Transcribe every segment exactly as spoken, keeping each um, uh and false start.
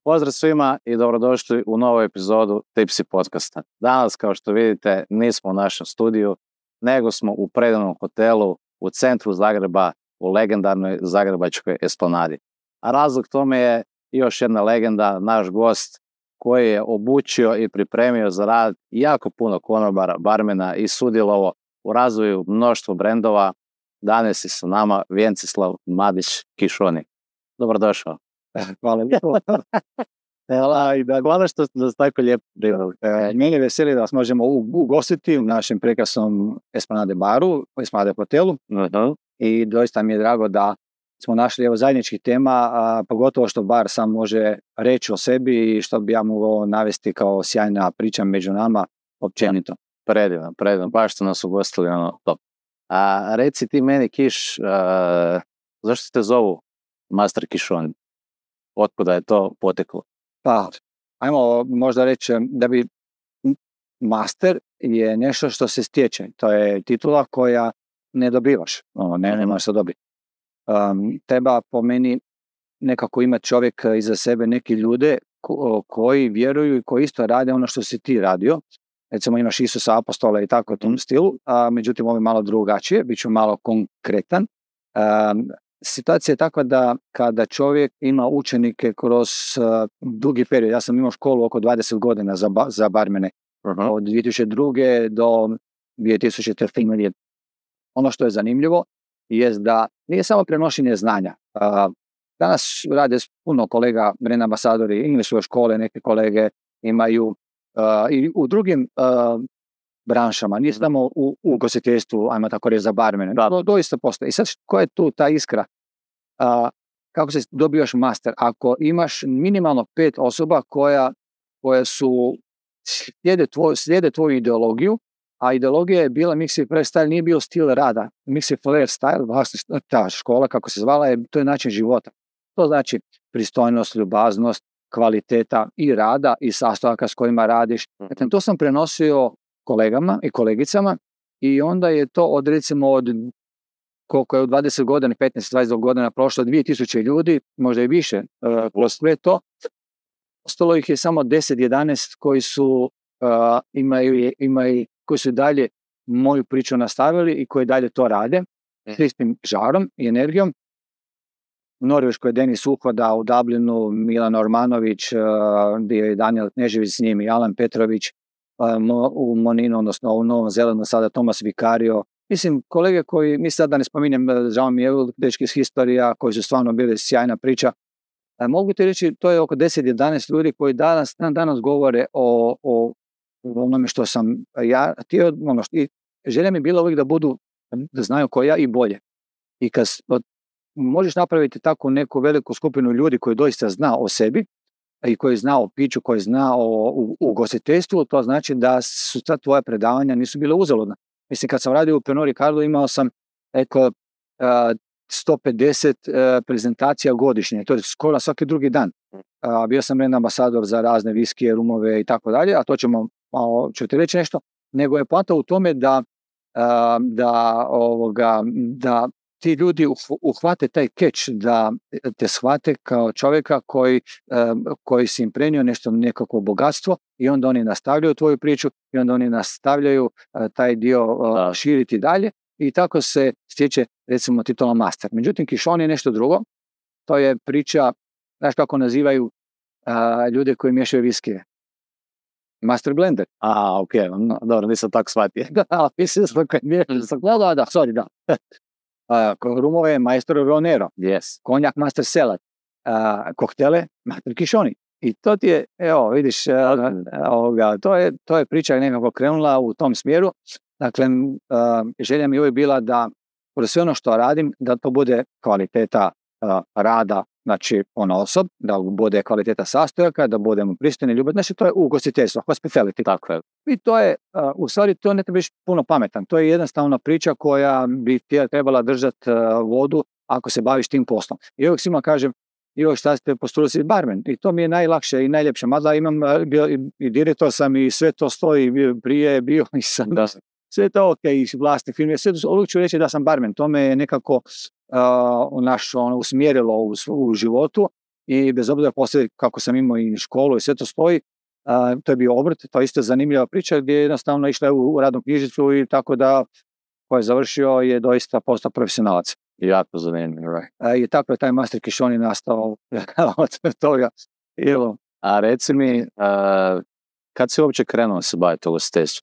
Pozdrav svima i dobrodošli u novu epizodu Tipsy podcasta. Danas, kao što vidite, nismo u našem studiju, nego smo u predivnom hotelu u centru Zagreba, u legendarnoj zagrebačkoj Esplanadi. A razlog tome je još jedna legenda, naš gost koji je obučio i pripremio za rad jako puno konobara, barmena i sudjelovao u razvoju mnoštvo brendova. Danas je sa nama Vjencislav Madić-Kišoni. Dobrodošao. Hvala lijepo. Hvala što ste nas tako lijepo prijavili. Meni je veseli da vas možemo ugostiti u našem prekrasnom Esplanade baru, Esplanade hotelu. Uh-huh. I doista mi je drago da smo našli evo zajedničkih tema, a pogotovo što bar sam može reći o sebi i što bi ja mogao navesti kao sjajna priča među nama općenito. Predivno, predivno. Baš ste nas ugostili, ono, top. A reci ti meni, Kiš, a, zašto te zovu Master Kišoni? Otkuda je to poteklo? Pa, ajmo možda reći da bi master je nešto što se stječe. To je titula koja ne dobivaš. Ono, ne, ne možeš to dobiti. Um, treba po meni nekako imati čovjek iza sebe neki ljude ko, koji vjeruju i koji isto rade ono što si ti radio. Recimo imaš Isusa apostola i tako u tom stilu, a međutim ovo je malo drugačije, bit ću malo konkretan. Um, situacija je takva da kada čovjek ima učenike kroz uh, dugi period, ja sam imao školu oko dvadeset godina za, ba, za barmene, uh-huh. od dvije tisuće druge do dvije tisuće četvrte. Ono što je zanimljivo je da nije samo prenošenje znanja. Uh, danas rade puno kolega, brand ambasadori, imaju svoje škole, neke kolege imaju uh, i u drugim uh, branšama, nije samo u, u ugostiteljstvu, ajmo tako reći, za barmene. Do, doista postoji. I sad, koja je tu ta iskra? Uh, kako se dobijaš master? Ako imaš minimalno pet osoba koja, koja su slijede, tvoj, slijede tvoju ideologiju, a ideologija je bila Mixi Flair style, nije bio stil rada. Mixi Flair style, ta škola, kako se zvala, je, to je način života. To znači pristojnost, ljubaznost, kvaliteta i rada i sastojaka s kojima radiš. Dakle, to sam prenosio kolegama i kolegicama i onda je to od recimo od koliko je u dvadeset godina, petnaest dvadeset godina prošlo, dvije tisuće ljudi, možda i više, uh, sve to. Ostalo ih je samo deset jedanaest koji su uh, imaju, imaju, koji su dalje moju priču nastavili i koji dalje to rade s istim žarom i energijom. U Norveškoj je Denis Uhoda, u Dublinu Milan Ormanović, uh, bio je Daniel Knežević s njim i Alan Petrović, u Moninu, odnosno u Novom Zelenu, sada Tomas Vikario. Mislim, kolege koji, mi sad da ne spominjem, žao mi je, dečki iz historija, koji su stvarno bili sjajna priča. E, mogu ti reći, to je oko deset jedanaest ljudi koji danas, danas govore o, o onome što sam ja htio, ono što, i želja mi je bila uvijek da budu, da znaju ko ja i bolje. I kad od, možeš napraviti tako neku veliku skupinu ljudi koji doista zna o sebi, i koji zna o piću, koji zna o ugostiteljstvu, to znači da su ta tvoja predavanja nisu bile uzaludna. Mislim, kad sam radio u Pernod Ricardu, imao sam eko, sto pedeset prezentacija godišnje, to je skoro svaki drugi dan. Bio sam brand ambasador za razne viskije, rumove i tako dalje, a to ćemo, malo, ću ti reći nešto, nego je poanta u tome da, da, ovoga, da ti ljudi uhvate taj catch, da te shvate kao čovjeka koji, koji si im prenio nešto, nekako bogatstvo i onda oni nastavljaju tvoju priču i onda oni nastavljaju taj dio širiti dalje i tako se stječe recimo titula master. Međutim, Kišoni je nešto drugo, to je priča, znaš kako nazivaju a, ljude koji miješaju viskije? Master blender. A, ok, no, dobro, nisam tako shvatio. Da, mislim da koji miješaju, da, da, da, sorry, da. Uh, rumove Maestro Ronero, yes. Konjak Master Salad, uh, koktele Master Kišoni. I to ti je, evo, vidiš, uh, ovoga, to, je, to je priča nekako krenula u tom smjeru. Dakle, uh, želja mi je uvijek bila da, kroz sve ono što radim, da to bude kvaliteta uh, rada, znači ono osob, da bude kvaliteta sastojaka, da budemo pristojni, ljubavni. Znači, to je ugostiteljstvo, hospitality. Tako je. I to je, uh, u stvari, to ne treba biti puno pametan. To je jednostavna priča koja bi trebala držati uh, vodu ako se baviš tim poslom. I uvijek svima kažem, i uvijek šta ste postuli si barmen. I to mi je najlakše i najljepše. Mada imam, uh, bio, i, i direktor sam i sve to stoji, prije je bio i sam. Da. Sve to ok, i vlasnik firme. Sve to ću reći da sam barmen. To me je nekako uh, naš, ono, usmjerilo u, u životu. i bez obzira poslije kako sam imao i školu i sve to stoji, a, to je bio obrt, to je isto zanimljiva priča gdje je jednostavno išla u, u radnu knjižicu i tako da ko je završio je doista postao profesionalac. Jako zanimljivo. A, I tako je taj master Kishoni nastao od toga. Evo. A reci mi, uh, kad si uopće krenuo se baviti ugostiteljstvom?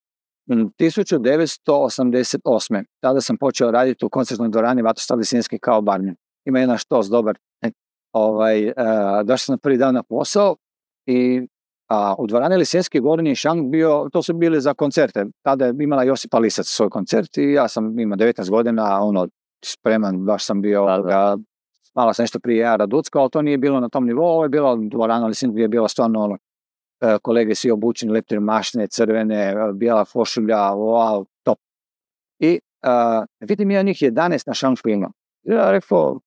tisuću devetsto osamdeset osme. Tada sam počeo raditi u koncertnoj dvorani Vatoslav Lisinski kao barmen. Ima jedan štos dobar. Ovaj, uh, došao sam prvi dan na posao i a, u dvorani Lisinski gornji šank bio, to su bili za koncerte. Tada je imala Josipa Lisac svoj koncert i ja sam imao devetnaest godina, ono, spreman, baš sam bio, da, da. Malo sam nešto prije ja Raducka, ali to nije bilo na tom nivou, ovo je bilo dvorana Lisinski gdje je bilo stvarno ono, kolege svi obučeni, leptir mašne, crvene, bijela fošulja, wow, top. I uh, vidim ja njih jedanaest na šanku ima. Ja rekao,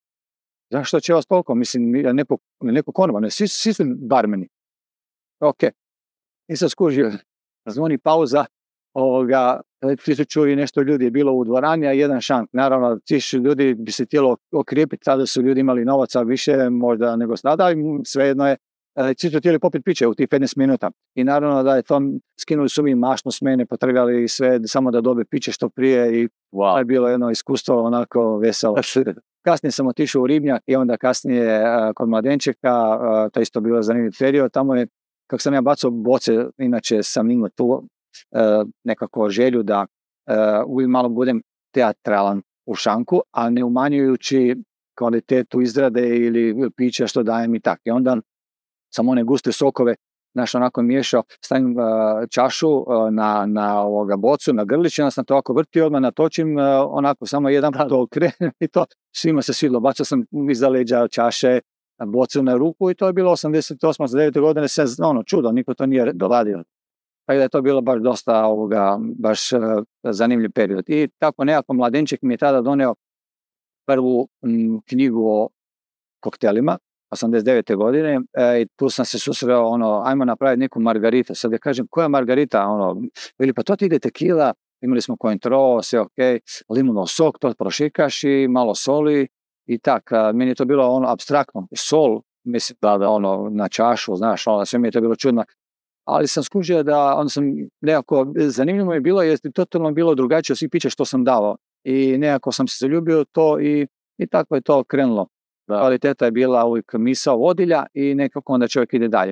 zašto će vas toliko? Mislim, neko, neko konoba, ne, svi, svi su barmeni. Ok. I sad skužio, zvoni pauza, ovoga, tisuću i nešto ljudi je bilo u dvorani, a jedan šank. Naravno, tisuću ljudi bi se htjelo okrijepiti, tada su ljudi imali novaca više možda nego sada, i svejedno je, svi su htjeli popiti piće u tih petnaest minuta. I naravno da je to, skinuli su mi mašnu s mene, potrebali sve samo da dobe piće što prije i wow. To je bilo jedno iskustvo onako veselo. Kasnije sam otišao u Ribnjak i onda kasnije uh, kod Mladenčeka, uh, to je isto bilo zanimljiv period, tamo je, kako sam ja bacao boce, inače sam imao tu uh, nekako želju da uh, uvijek malo budem teatralan u šanku, a ne umanjujući kvalitetu izrade ili pića što dajem i tako. I onda sam one guste sokove, znaš, onako miješao, stavim uh, čašu uh, na, na ovoga bocu, na grlić, onda sam to ovako vrtio, odmah natočim, uh, onako samo jedan put to okrenem i to svima se svidlo. Bacao sam iza leđa čaše, bocu na ruku i to je bilo osamdeset osme devete godine, sve ono čudo, niko to nije doladio. Tako da je to bilo baš dosta ovoga, baš uh, zanimljiv period. I tako nekako Mladenček mi je tada doneo prvu m, knjigu o koktelima, osamdeset devete godine, e, i tu sam se susreo, ono, ajmo napraviti neku margarita. Sad ja kažem, koja margarita? Ono, ili pa to ti ide tekila, imali smo cointreau, sve ok, limunov sok, to prošikaš i malo soli i tak. A, meni je to bilo ono apstraktno. Sol, mislim, da, da, ono, na čašu, znaš, ono, sve mi je to bilo čudno. Ali sam skužio da, onda sam nekako, zanimljivo je bilo, jer je totalno bilo drugačije od svih pića što sam davao. I nekako sam se zaljubio to i, i tako je to krenulo. Da. Kvaliteta je bila uvijek misao vodilja i nekako onda čovjek ide dalje.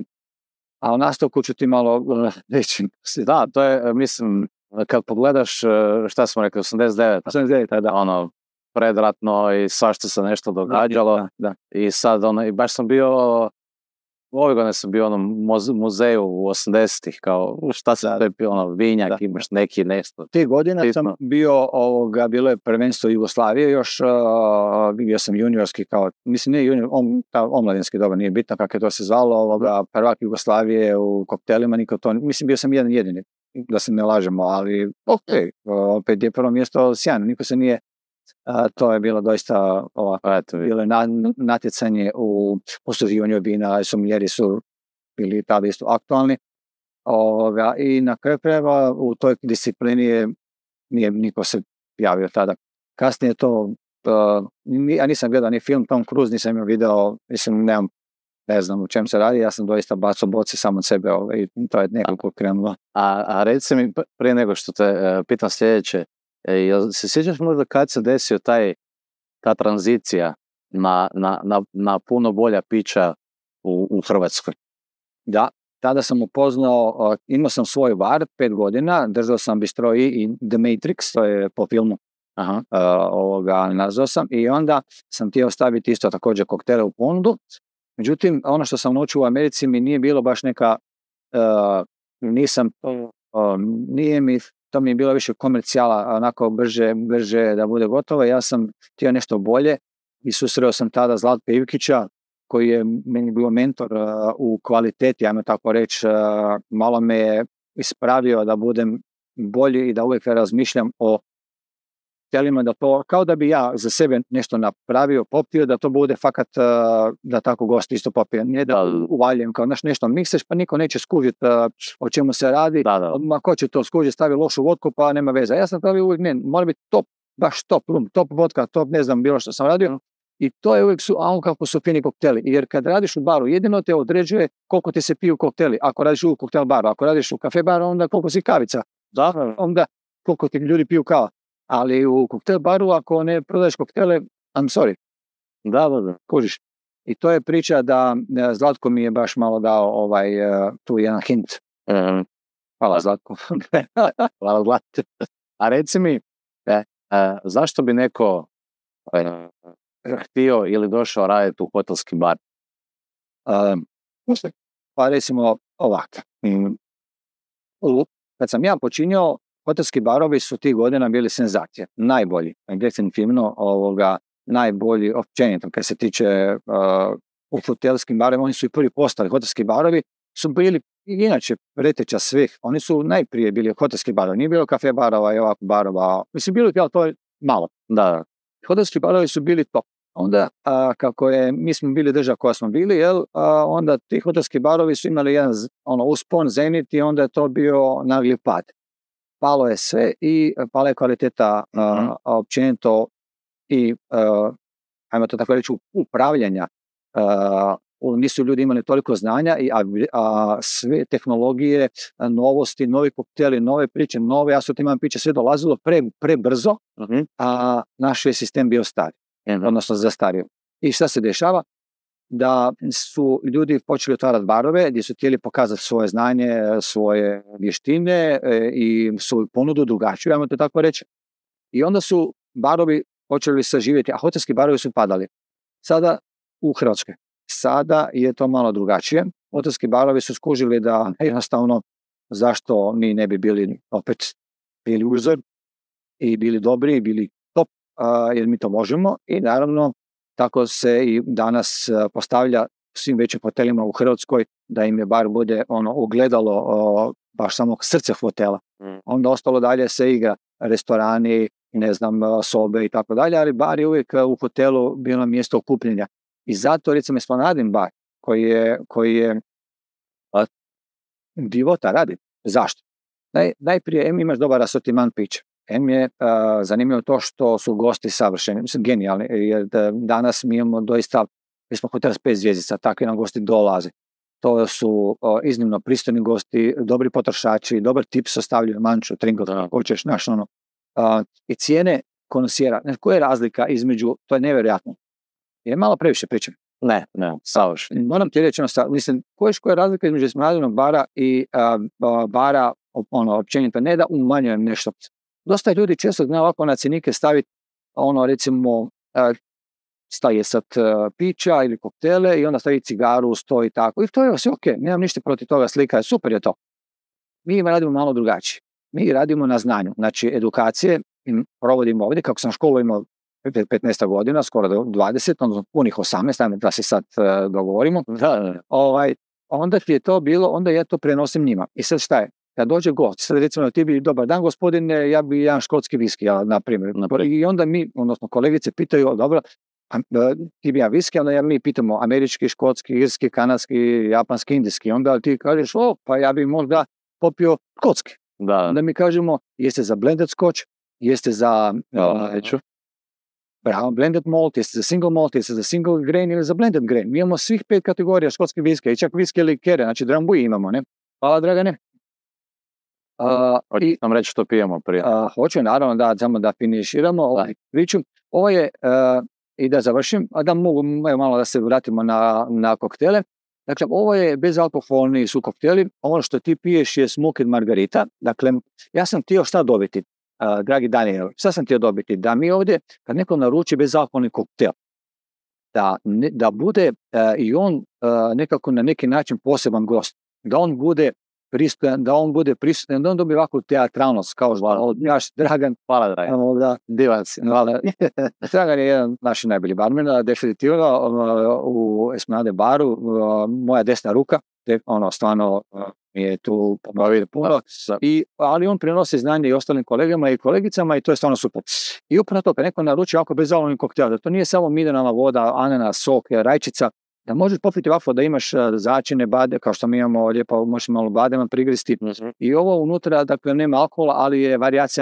A u nastavku ću ti malo reći. Da, to je, mislim, kad pogledaš šta smo rekli, osamdeset devet. osamdeset devet, da. Ono, predratno i svašta se nešto događalo. Da, da. I sad, ono, i baš sam bio, ove godine sam bio u onom muzeju u osamdesetih, kao, šta se da. Bio, ono, vinjak, da. Imaš neki nešto. Te godina Titno. Sam bio, ovoga, bilo je prvenstvo Jugoslavije, još uh, bio sam juniorski, kao, mislim, nije junior, om, ta, omladinski doba, nije bitno kako je to se zvalo, ovoga, prvak Jugoslavije u koktelima, niko to, mislim, bio sam jedan jedini, da se ne lažemo, ali, ok, opet je prvo mjesto sjajno, niko se nije, Uh, to je bilo doista ovako, eto, bilo je na, natjecanje u posuđivanju vina, sommelieri su bili tada isto aktualni. Ovoga, i na kraju krajeva u toj disciplini je, nije niko se javio tada. Kasnije to, uh, ja nisam gledao ni film Tom Cruise, nisam imao video, mislim, nemam, ne znam u čem se radi, ja sam doista bacao boce samo od sebe, ovaj, i to je nekako krenulo. A, a reci mi, prije nego što te uh, pitam sljedeće, E, jel se sjećaš možda kad se desio taj, ta tranzicija na, na, na, na puno bolja pića u, u Hrvatskoj? Da, tada sam upoznao, imao sam svoj bar, pet godina, držao sam Bistro i The Matrix, to je po filmu. Aha. Uh, ovoga nazvao sam i onda sam htio staviti isto također koktele u ponudu. Međutim, ono što sam naučio u Americi mi nije bilo baš neka, uh, nisam, uh, nije mi, to mi je bilo više komercijala, onako brže, brže da bude gotovo. Ja sam htio nešto bolje i susreo sam tada Zlatka Ivkića, koji je meni bio mentor uh, u kvaliteti, ajmo tako reći, uh, malo me je ispravio da budem bolji i da uvijek razmišljam o telima, da to, kao da bi ja za sebe nešto napravio, popio, da to bude fakat, uh, da tako gost isto popije, ne da uvaljujem, kao znaš, nešto mikseš, pa niko neće skužiti uh, o čemu se radi, da, da. Ma ko će to skužiti, stavi lošu vodku, pa nema veze. Ja sam pravi uvijek, ne, mora biti top, baš top rum, top vodka, top, ne znam, bilo što sam radio, I to je uvijek su, a on kako su fini kokteli. Jer kad radiš u baru, jedino te određuje koliko ti se piju kokteli. Ako radiš u koktel baru, ako radiš u kafe baru, onda koliko si kavica. Da, onda koliko ti ljudi piju kava. Ali u koktel baru, ako ne prodaješ koktele, I'm sorry. Da, da, da. Kužiš. I to je priča da Zlatko mi je baš malo dao ovaj, tu jedan hint. Mm. Hvala Zlatko. Hvala Zlatko. A reci mi, e, e, zašto bi neko e, htio ili došao raditi u hotelski bar? Um, pa recimo ovako. Mm. Kad sam ja počinio, hotelski barovi su tih godina bili senzacije. Najbolji. Definitivno ovoga, najbolji općenito. Kad se tiče uh, u hotelskim barovima, oni su i prvi postali. Hotelski barovi su bili inače preteča svih. Oni su najprije bili hotelski barovi. Nije bilo kafe barova i ovako barova. Mislim, bilo je to malo. Da. Hotelski barovi su bili top. Onda, a, kako je, mi smo bili država koja smo bili, jel, a, onda ti hotelski barovi su imali jedan ono, uspon, zenit i onda je to bio nagli pad. Palo je sve i pala je kvaliteta mm-hmm. a, općenito i, a, ajmo to tako reći, upravljanja. A, nisu ljudi imali toliko znanja, i, a, a sve tehnologije, a, novosti, novi kokteli, nove priče, nove asortiman piće, sve dolazilo pre, prebrzo, mm-hmm. a naš je sistem bio star. Odnosno zastario. I šta se dešava? Da su ljudi počeli otvarati barove gdje su htjeli pokazati svoje znanje, svoje vještine e, i svoju ponudu drugačiju, ajmo to tako reći. I onda su barovi počeli saživjeti, a hotelski barovi su padali. Sada u Hrvatskoj. Sada je to malo drugačije. Hotelski barovi su skužili da jednostavno zašto mi ne bi bili opet bili uzor i bili dobri i bili Uh, jer mi to možemo i naravno tako se i danas uh, postavlja svim većim hotelima u Hrvatskoj da im je bar bude ono ogledalo uh, baš samog srca hotela. Mm. Onda ostalo dalje se igra restorani, ne znam, uh, sobe i tako dalje, ali bar je uvijek uh, u hotelu bilo mjesto okupljenja. I zato recimo Esplanadin bar koji je, koji je uh, divota radi. Zašto? Naj, najprije em imaš dobar asortiman pića. Em je uh, zanimljivo to što su gosti savršeni, mislim genijalni, jer danas mi imamo doista, mi smo hotel s pet zvjezdica, takvi nam gosti dolaze. To su uh, iznimno pristojni gosti, dobri potrošači, dobar tip sastavljaju manču, tringot, hoćeš, naš ono. Uh, I cijene konusijera, znači koja je razlika između, to je nevjerojatno. Je malo previše pričam. Ne, ne, savršeno. Moram ti reći, ono, mislim, koja je, koja je razlika između Esplanadinog bara i uh, uh, bara, ono, općenito, ne da umanjujem nešto. Dosta ljudi često zna ovako na cjenike staviti, ono, recimo, staje sad pića ili koktele i onda stavi cigaru, stoji tako. I to je sve ok, nemam ništa protiv toga, slika je super je to. Mi radimo malo drugačije. Mi radimo na znanju. Znači, edukacije provodimo ovdje, kako sam školu imao petnaest godina, skoro do dvadeset, odnosno punih osamnaest, da se sad dogovorimo. Ovaj, onda ti je to bilo, onda ja to prenosim njima. I sad šta je? Kad dođe gost, sad recimo ti bi, dobar dan gospodine, ja bi jedan škotski viski, ja, na primjer. I onda mi, odnosno kolegice pitaju, dobro, a, ti bi ja viski, onda ja mi pitamo američki, škotski, irski, kanadski, japanski, indijski. Onda ti kažeš, o, pa ja bi možda popio škotski. Da. Onda mi kažemo, jeste za blended scotch, jeste za uh, brown blended malt, jeste za single malt, jeste za single grain ili za blended grain. Mi imamo svih pet kategorija škotskih viske i čak viske likere, znači drambuji imamo, ne? Hvala, Dragane. Uh, Hoćeš nam reći što pijemo prije? Uh, hoću, naravno, da, samo da finiširamo ovaj priču. Ovo je, uh, i da završim, a da mogu malo da se vratimo na, na koktele. Dakle, ovo je bezalkoholni su kokteli. Ono što ti piješ je smoked margarita. Dakle, ja sam htio šta dobiti, uh, dragi Daniel, šta sam htio dobiti? Da mi ovdje, kad neko naruči bezalkoholni koktel, da, ne, da bude uh, i on uh, nekako na neki način poseban gost. Da on bude pristojan, da on bude prisutan, da on dobije ovakvu teatralnost, kao što naš Dragan, hvala Dragan, da, divan si, hvala. Dragan je jedan naš najbolji barmena, definitivno u Esplanade baru, moja desna ruka, ono, stvarno mi je tu pomogao puno, i, ali on prenosi znanje i ostalim kolegama i kolegicama i to je stvarno super. I upravo to, kad neko naruči ovako bezalkoholni koktel, da to nije samo mineralna voda, ananas, sok, rajčica, da možeš popiti ovako da imaš začine, bade, kao što mi imamo lijepo, možeš malo badema prigristi. Mm-hmm. I ovo unutra, dakle, nema alkohola, ali je varijacija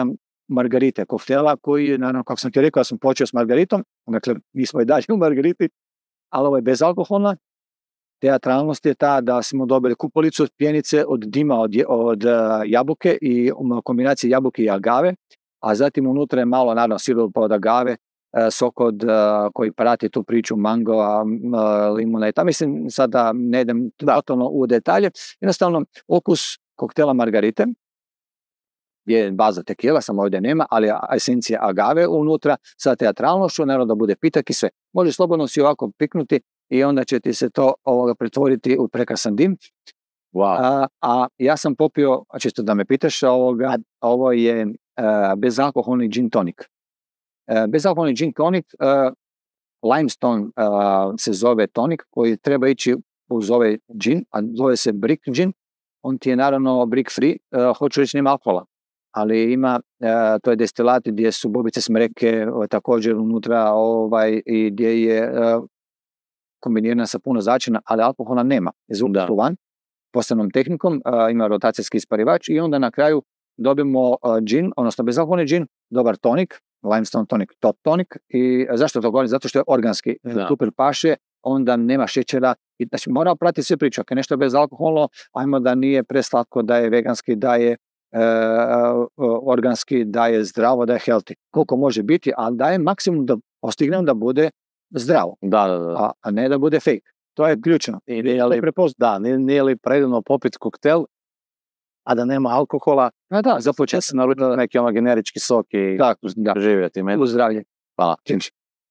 margarite, koktela koji je, naravno, kako sam ti rekao, ja sam počeo s margaritom, dakle, mi smo i dalje u margariti, ali ovo je bezalkoholna. Teatralnost je ta da smo dobili kupolicu od pjenice, od dima, od, od uh, jabuke i um, kombinacije jabuke i agave, a zatim unutra je malo, naravno, sirupa od agave, uh, sok od, uh, koji prati tu priču, mango, uh, limuna i ta. Mislim, sada ne idem totalno u detalje. Jednostavno, okus koktela margarite je baza tekila, samo ovdje nema, ali esencija agave unutra sa teatralnošću, naravno da bude pitak i sve. Može slobodno si ovako piknuti i onda će ti se to ovoga pretvoriti u prekrasan dim. Wow. A, a ja sam popio, a čisto da me pitaš, ovoga, ovo je uh, bezalkoholni gin tonic. Uh, bezalkoholni gin tonic, uh, limestone uh, se zove tonik koji treba ići uz ovaj gin, a zove se brick gin. On ti je naravno brick free, uh, hoću reći nema alkohola, ali ima, uh, to je destilati gdje su bobice smreke uh, također unutra ovaj, i gdje je uh, kombinirana sa puno začina, ali alkohola nema. Je van, posebnom tehnikom, uh, ima rotacijski isparivač i onda na kraju dobimo uh, gin, odnosno bezalkoholni gin, dobar tonik, limestone tonic, top tonic. I zašto to govorim? Zato što je organski, da. Super paše, onda nema šećera. I, znači, mora pratiti sve priče. Ako je nešto bezalkoholno, ajmo da nije preslatko, da je veganski, da je uh, uh, organski, da je zdravo, da je healthy. Koliko može biti, ali da je maksimum da postignemo da bude zdravo, da, da, da. A, a ne da bude fake. To je ključno. I nije li, da, nije, nije li predivno popiti koktel, a da nema alkohola, a da, za počet se naručiti da. Neki ono generički sok i tako, da. Živjeti. U zdravlje. Hvala. Činči.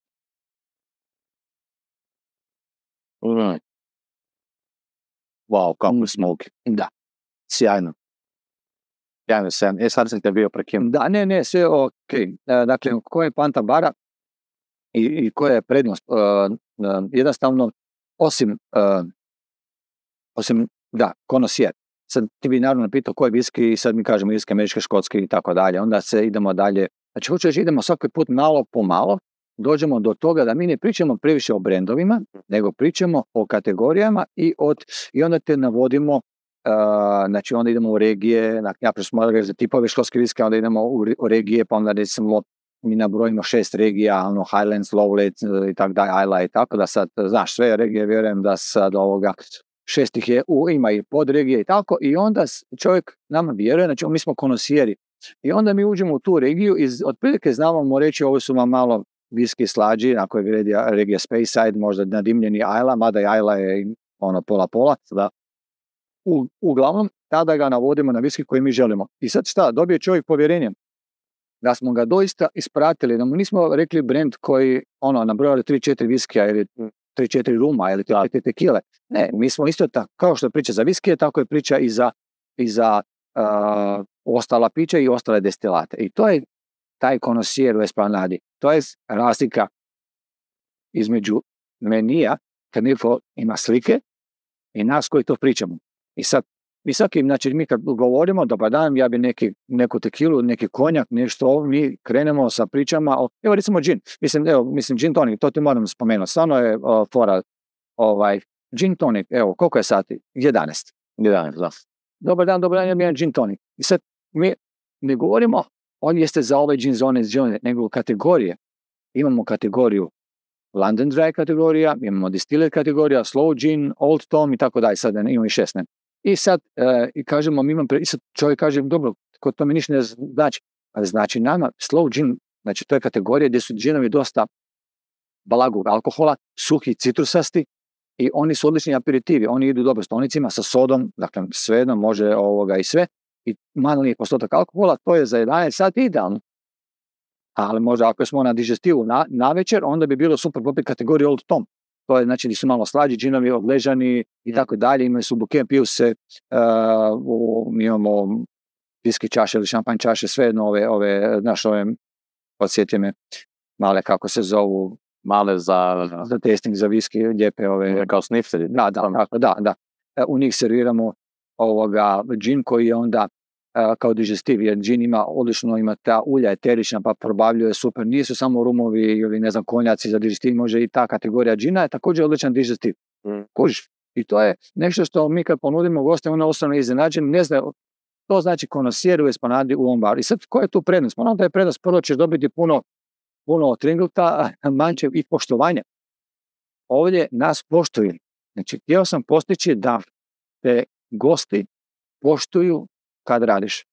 Wow, kako je smoky. Da. Sjajno. Sjajno, sjajno. E, sad sam te bio prekinuo. Da, ne, ne, sve ok. Uh, dakle, koja je poanta bara i, i koja je prednost? Uh, uh, jednostavno, osim, uh, osim, da, konosijer. Sad ti bi naravno pitao koji je viski i sad mi kažemo irski, američki, škotski i tako dalje. Onda se idemo dalje. Znači, hoću reći, idemo svaki put malo po malo, dođemo do toga da mi ne pričamo previše o brendovima, nego pričamo o kategorijama i, od, i onda te navodimo, uh, znači onda idemo u regije, ja smo za tipove škotske viske, onda idemo u, u regije, pa onda recimo mi nabrojimo šest regija, ono Highlands, Lowlands i tako dalje, Isla i tako da sad, znaš, sve regije, vjerujem da sad ovoga šestih je, u, ima i podregije i tako, i onda čovjek nama vjeruje, znači mi smo konosijeri, i onda mi uđemo u tu regiju i otprilike znamo reći ovo su vam malo viski slađi, ako je regija, regija Speyside, možda nadimljeni Isla, mada i Isla je ono pola-pola, da. U, uglavnom, tada ga navodimo na viski koji mi želimo. I sad šta, dobije čovjek povjerenje da smo ga doista ispratili, da mu nismo rekli brand koji, ono, nabrojali tri četiri viskija ili tri četiri ruma ili tri četiri tekile. Ne, mi smo isto tako, kao što je priča za viskije, tako je priča i za, i za uh, ostala pića i ostale destilate. I to je taj konosijer u Esplanadi. To je razlika između menija, kad niko ima slike, i nas koji to pričamo. I sad, mi svaki, znači mi kad govorimo, dobar dan, ja bi neki, neku tekilu, neki konjak, nešto, mi krenemo sa pričama, o, evo recimo gin, mislim, evo, mislim gin tonic, to ti moram spomenuti, stvarno je o, fora, ovaj, gin tonic, evo, koliko je sati? jedanaest. jedanaest, da. Dobar dan, dobar dan, ja bi jedan gin tonic. I sad, mi ne govorimo, on jeste za ovaj gin zone, zone, nego kategorije. Imamo kategoriju London Dry kategorija, imamo Distiller kategorija, Slow Gin, Old Tom i tako dalje, sad imamo i šest, ne. I sad, e, i kažemo, mi imam, pre, i sad čovjek kaže, dobro, ko to mi ništa ne znači, ali znači nama Slow Gin, znači to je kategorija gdje su džinovi dosta balagog alkohola, suhi, citrusasti, i oni su odlični aperitivi, oni idu dobro s tonicima, sa sodom, dakle svejedno može ovoga i sve, i mali postotak alkohola, to je za jedanaest sati idealno. Ali možda ako smo na digestivu na, na večer, onda bi bilo super popiti kategoriju Old Tom. To je znači gdje su malo slađi džinovi, odležani i tako dalje, imaju su buke, piju se, uh, mi imamo viski čaše ili šampanj čaše, svejedno ove, ove, znaš, ove, podsjeti me, male kako se zovu, male za, za testing, za viski, lijepe ove, kao snifteri. Da, da, da, da, da. U njih serviramo ovoga džin koji je onda uh, kao digestiv, jer džin ima odlično, ima ta ulja eterična, pa probavljuje super, nisu samo rumovi ili ne znam konjaci za digestiv, može i ta kategorija džina je također odličan digestiv. Mm. Kužiš? I to je nešto što mi kad ponudimo gostima, ono ostane iznenađen, ne znaju, to znači konosijer u Esplanadi u ovom baru. I sad, koja je tu prednost? Ono da je prednost, prvo ćeš dobiti puno, puno tringlta, manče i poštovanja. Ovdje nas poštuju. Znači, htio sam postići da te gosti poštuju kad radiš.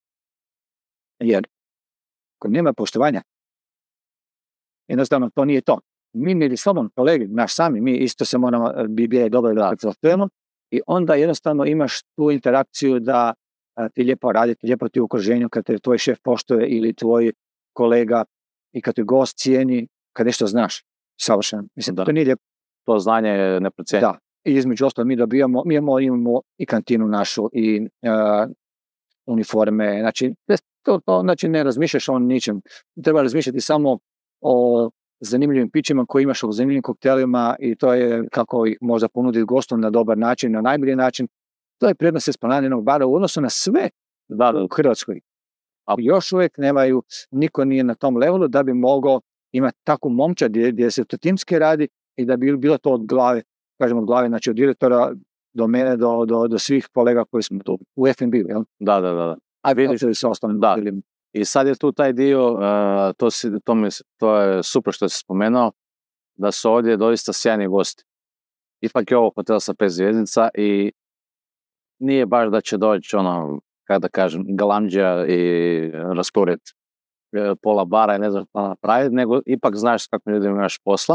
Jer, kod nema poštovanja, jednostavno to nije to. Mi među sobom, kolegi, naš sami, mi isto se moramo, bi bilo dobro da razvijemo i onda jednostavno imaš tu interakciju da a, ti lijepo raditi, lijepo ti u okruženju kad te tvoj šef poštuje ili tvoj kolega i kad te gost cijeni, kad nešto znaš, savršeno. Mislim, da. To nije lijepo. To znanje je neprocijenjeno. Da, i između ostalo mi dobijamo, mi imamo, imamo i kantinu našu i uh, uniforme, znači, to, to, znači ne razmišljaš o ničem, treba razmišljati samo o zanimljivim pićima koje imaš, o zanimljivim koktelima i to je kako ih možda ponuditi gostu na dobar način, na najbolji način. To je prednost Esplanadinog bara u odnosu na sve Da, da. u Hrvatskoj. A još uvijek nemaju, niko nije na tom levelu da bi mogao imati takvu momčad gdje, gdje se to timski radi i da bi bilo to od glave, kažemo od glave, znači od direktora do mene, do, do, do svih kolega koji smo tu u F and B, jel? Da, da, da. A vidiš li se ostalim da. Bilim. I sad je tu taj dio, uh, to, si, to, mi, to je super što si spomenuo, da su ovdje doista sjajni gosti. Ipak je ovo hotel sa pet zvjezdica i nije baš da će doći ono, kako da kažem, galamđa i raspored pola bara i ne znam šta napraviti, nego ipak znaš s kakvim ljudima imaš posla.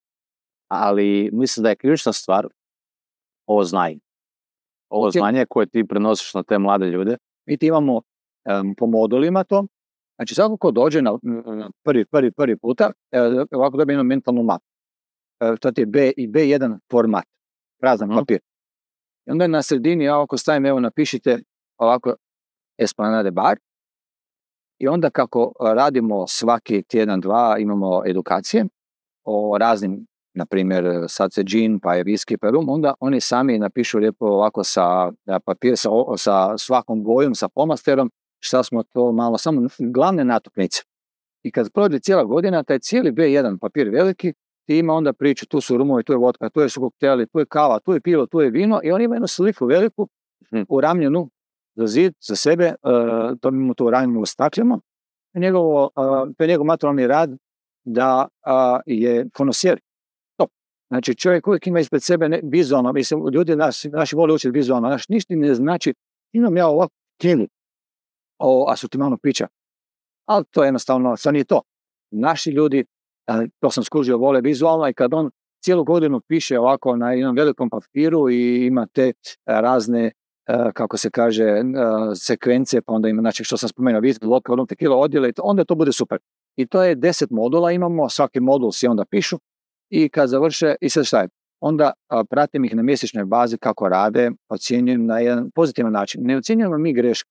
Ali mislim da je ključna stvar ovo znanje. Ovo Okay. znanje koje ti prenosiš na te mlade ljude. Mi ti imamo um, po modulima to. Znači, svako ko dođe na, na prvi, prvi, prvi puta, uh, ovako dobije jednu mentalnu mapu. Uh, to je B i B jedan format, prazan mm. papir. I onda na sredini, ja ovako stavim, evo napišite ovako Esplanade bar. I onda kako radimo svaki tjedan, dva, imamo edukacije o raznim, na primjer, sad se džin, pa je whisky, pa je rum, onda oni sami napišu lijepo ovako sa papir, sa, sa svakom bojom, sa pomasterom, šta smo to malo, samo glavne natuknice. I kad prođe cijela godina, taj cijeli B jedan papir veliki, ti ima onda priču, tu su rumovi, tu je vodka, tu su kokteli, tu je kava, tu je pivo, tu je vino, i oni imaju jednu sliku veliku, hmm. uramljenu za zid, za sebe, uh, to mi mu to uramljeno stakljamo. Njegovo, uh, to je njegov materijalni rad da uh, je konosijer. Znači, čovjek uvijek ima ispred sebe ne, vizualno, mislim, ljudi nas, naši vole učiti vizualno, naš ništa ne znači, imam ja ovako knjigu o asortimanu pića, ali to je jednostavno, sad nije to. Naši ljudi, to sam skužio, vole vizualno i kad on cijelu godinu piše ovako na jednom velikom papiru i ima te razne, kako se kaže, sekvence, pa onda ima, znači, što sam spomenuo, whisky, vodka, odnom tekila, odjela, onda to bude super. I to je deset modula imamo, svaki modul si onda pišu. I kad završe, i sad šta je? Onda a, pratim ih na mjesečnoj bazi kako rade, ocjenjujem na jedan pozitivan način. Ne ocjenjujemo mi greške.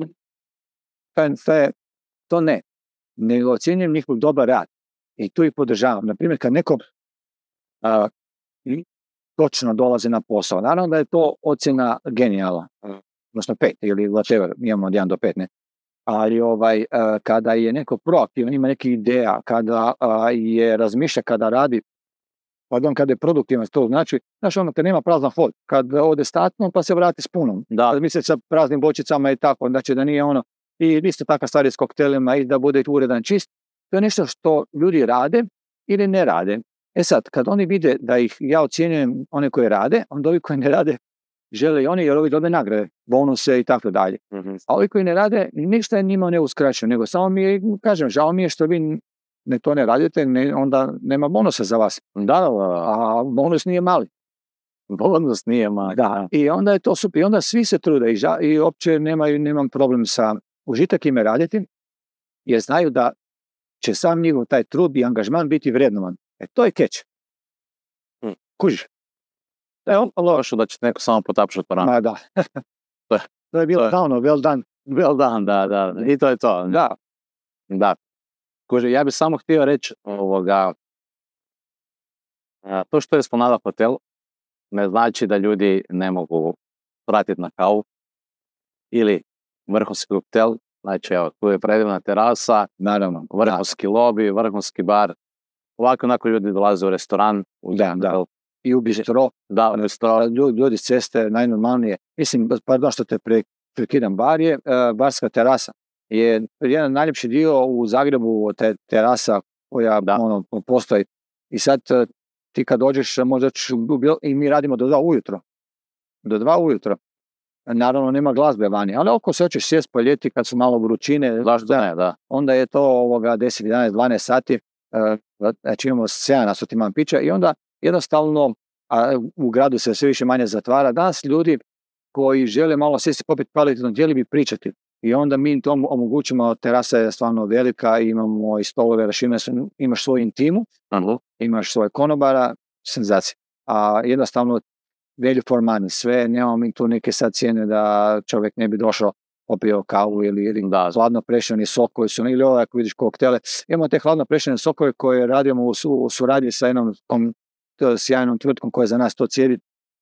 To, to, to ne. Nego ocjenjujem njihov dobar rad. I tu ih podržavam. Naprimjer, kad neko a, točno dolazi na posao, naravno da je to ocjena genijala. Odnosno pet ili whatever, imamo od jedan do pet, ne. Ali ovaj, a, kada je neko proaktivan, ima neke ideja, kada a, je razmišlja, kada radi, pardon, kada je produktivan, to znači, znaš ono, kad nema prazan hod, kad ode statno, pa se vrati s punom. Da. Misli sa praznim bočicama i tako, znači da nije ono, i isto takva stvari s koktelima i da bude uredan čist. To je nešto što ljudi rade ili ne rade. E sad, kad oni vide da ih ja ocjenjujem one koje rade, onda ovi koji ne rade žele i oni, jer ovi dobe nagrade, bonuse i tako dalje. Mm-hmm. A ovi koji ne rade, ništa je njima ne uskraćeno, nego samo mi je, kažem, žao mi je što vi ne to ne radite, ne, onda nema bonusa za vas. Da, da, a bonus nije mali. Bonus nije mali. Da, i onda je to super. I onda svi se trude i, ža, i uopće nemaju, nemam problem sa užitak ime raditi, jer znaju da će sam njihov taj trud i angažman biti vrednovan. E, to je catch. Hmm. Kužiš? Da je opalo lošo da će neko samo potapšati po ranu. Ma da. To je bilo davno, well done. Well done, da, da. I to je to. Da. Da. Kuži, ja bih samo htio reći ovoga, to što je Esplanada hotel ne znači da ljudi ne mogu pratiti na kavu ili vrhunski koktel, znači evo, tu je predivna terasa, naravno, vrhunski da. Lobby, vrhunski bar, ovako onako ljudi dolaze u restoran, u da, da. I u bistro, da, u bistro. Ljudi, ljudi s ceste, najnormalnije, mislim, pardon što te pre, prekidam, bar je uh, barska terasa. Je jedan najljepši dio u Zagrebu, te terasa koja da. Ono, postoji. I sad ti kad dođeš, možda ćeš, i mi radimo do dva ujutro. Do dva ujutro. Naravno nema glazbe vani, ali oko se hoćeš sjest po ljeti kad su malo vrućine, zašto ne, da. Onda je to ovoga deset, jedanaest, dvanaest sati, znači imamo sedam asortiman pića i onda jednostavno a u gradu se sve više manje zatvara. Danas ljudi koji žele malo sjesti popiti kvalitetno, htjeli bi pričati. I onda mi to omogućimo, terasa je stvarno velika, imamo i stolove, rašine, imaš svoju intimu, uh-huh. imaš svoje konobara, senzacija. A jednostavno value for money, sve, nemamo mi tu neke sad cijene da čovjek ne bi došao, popio kavu ili, ili da, hladno prešeni sok koji su, ili ovo ako vidiš koktele. Imamo te hladno prešene sokove koje radimo u, su, u suradnji sa jednom kom, sjajnom tvrtkom koja za nas to cijedi.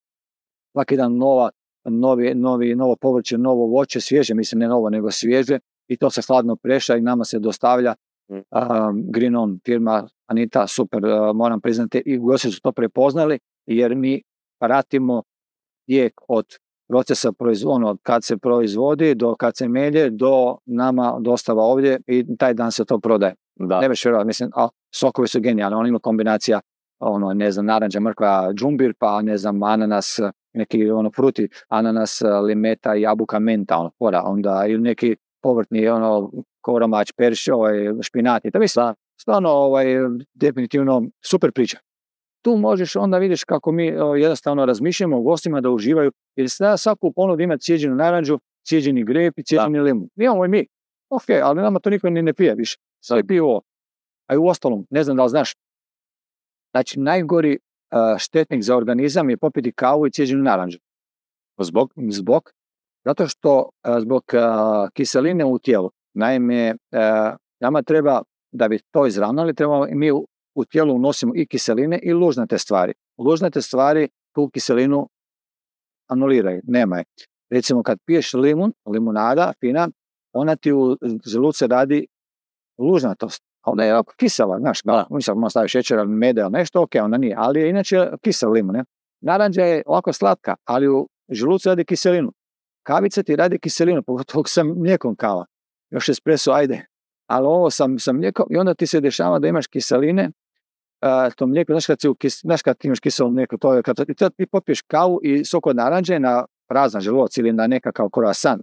Svaki dan nova, novi, novi, novo povrće, novo voće, svježe, mislim ne novo nego svježe, i to se hladno preša i nama se dostavlja. Mm. Um, Green On, firma Anita, super, uh, moram priznati, i gosti su to prepoznali, jer mi pratimo tijek od procesa proizvodnog, kad se proizvodi, do kad se melje, do nama dostava ovdje i taj dan se to prodaje. Da. Ne beš vjerovati, mislim, a sokovi su genijalni, on ima kombinacija, ono, ne znam, naranđa, mrkva, džumbir, pa ne znam, ananas, neki ono fruti, ananas, limeta, jabuka, menta, ono, pora, onda ili neki povrtni, ono, koromać, perš, ovaj, špinat, i to mislim, stvarno, ovaj, definitivno super priča. Tu možeš, onda vidiš kako mi o, jednostavno razmišljamo o gostima da uživaju, jer se da svaku ponudu ima cijeđenu naranđu, cijeđeni grep i cijeđeni limun. Imamo i mi. Ok, ali nama to niko ni ne pije više. Sve pivo. A i u ostalom, ne znam da li znaš. Znači, najgori uh, štetnik za organizam je popiti kavu i cijeđenu naranđu. Zbog? Zbog. Zato što uh, zbog uh, kiseline u tijelu. Naime, uh, nama treba, da bi to izravnali, treba mi u, u tijelu unosimo i kiseline i lužnate stvari. Lužnate stvari tu kiselinu anuliraju, nema je. Recimo kad piješ limun, limunada fina, ona ti u želucu radi lužnatost. Onda je ovako kisela, znaš, da, mislim, možda staviš šećer, mede ili nešto, ok, onda nije, ali je inače kisel limun, ne? Naranđa je ovako slatka, ali u želucu radi kiselinu. Kavica ti radi kiselinu, pogotovo sa mlijekom kava. Još espresso, ajde. Ali ovo sam, sam mlijeko i onda ti se dešava da imaš kiseline, uh, to mlijeko, znaš kad, si u kis, znaš kad imaš kiselo mlijeko, to je kad ti, ti popiješ kavu i sok od naranđe na prazan želudac ili na nekakav croissant.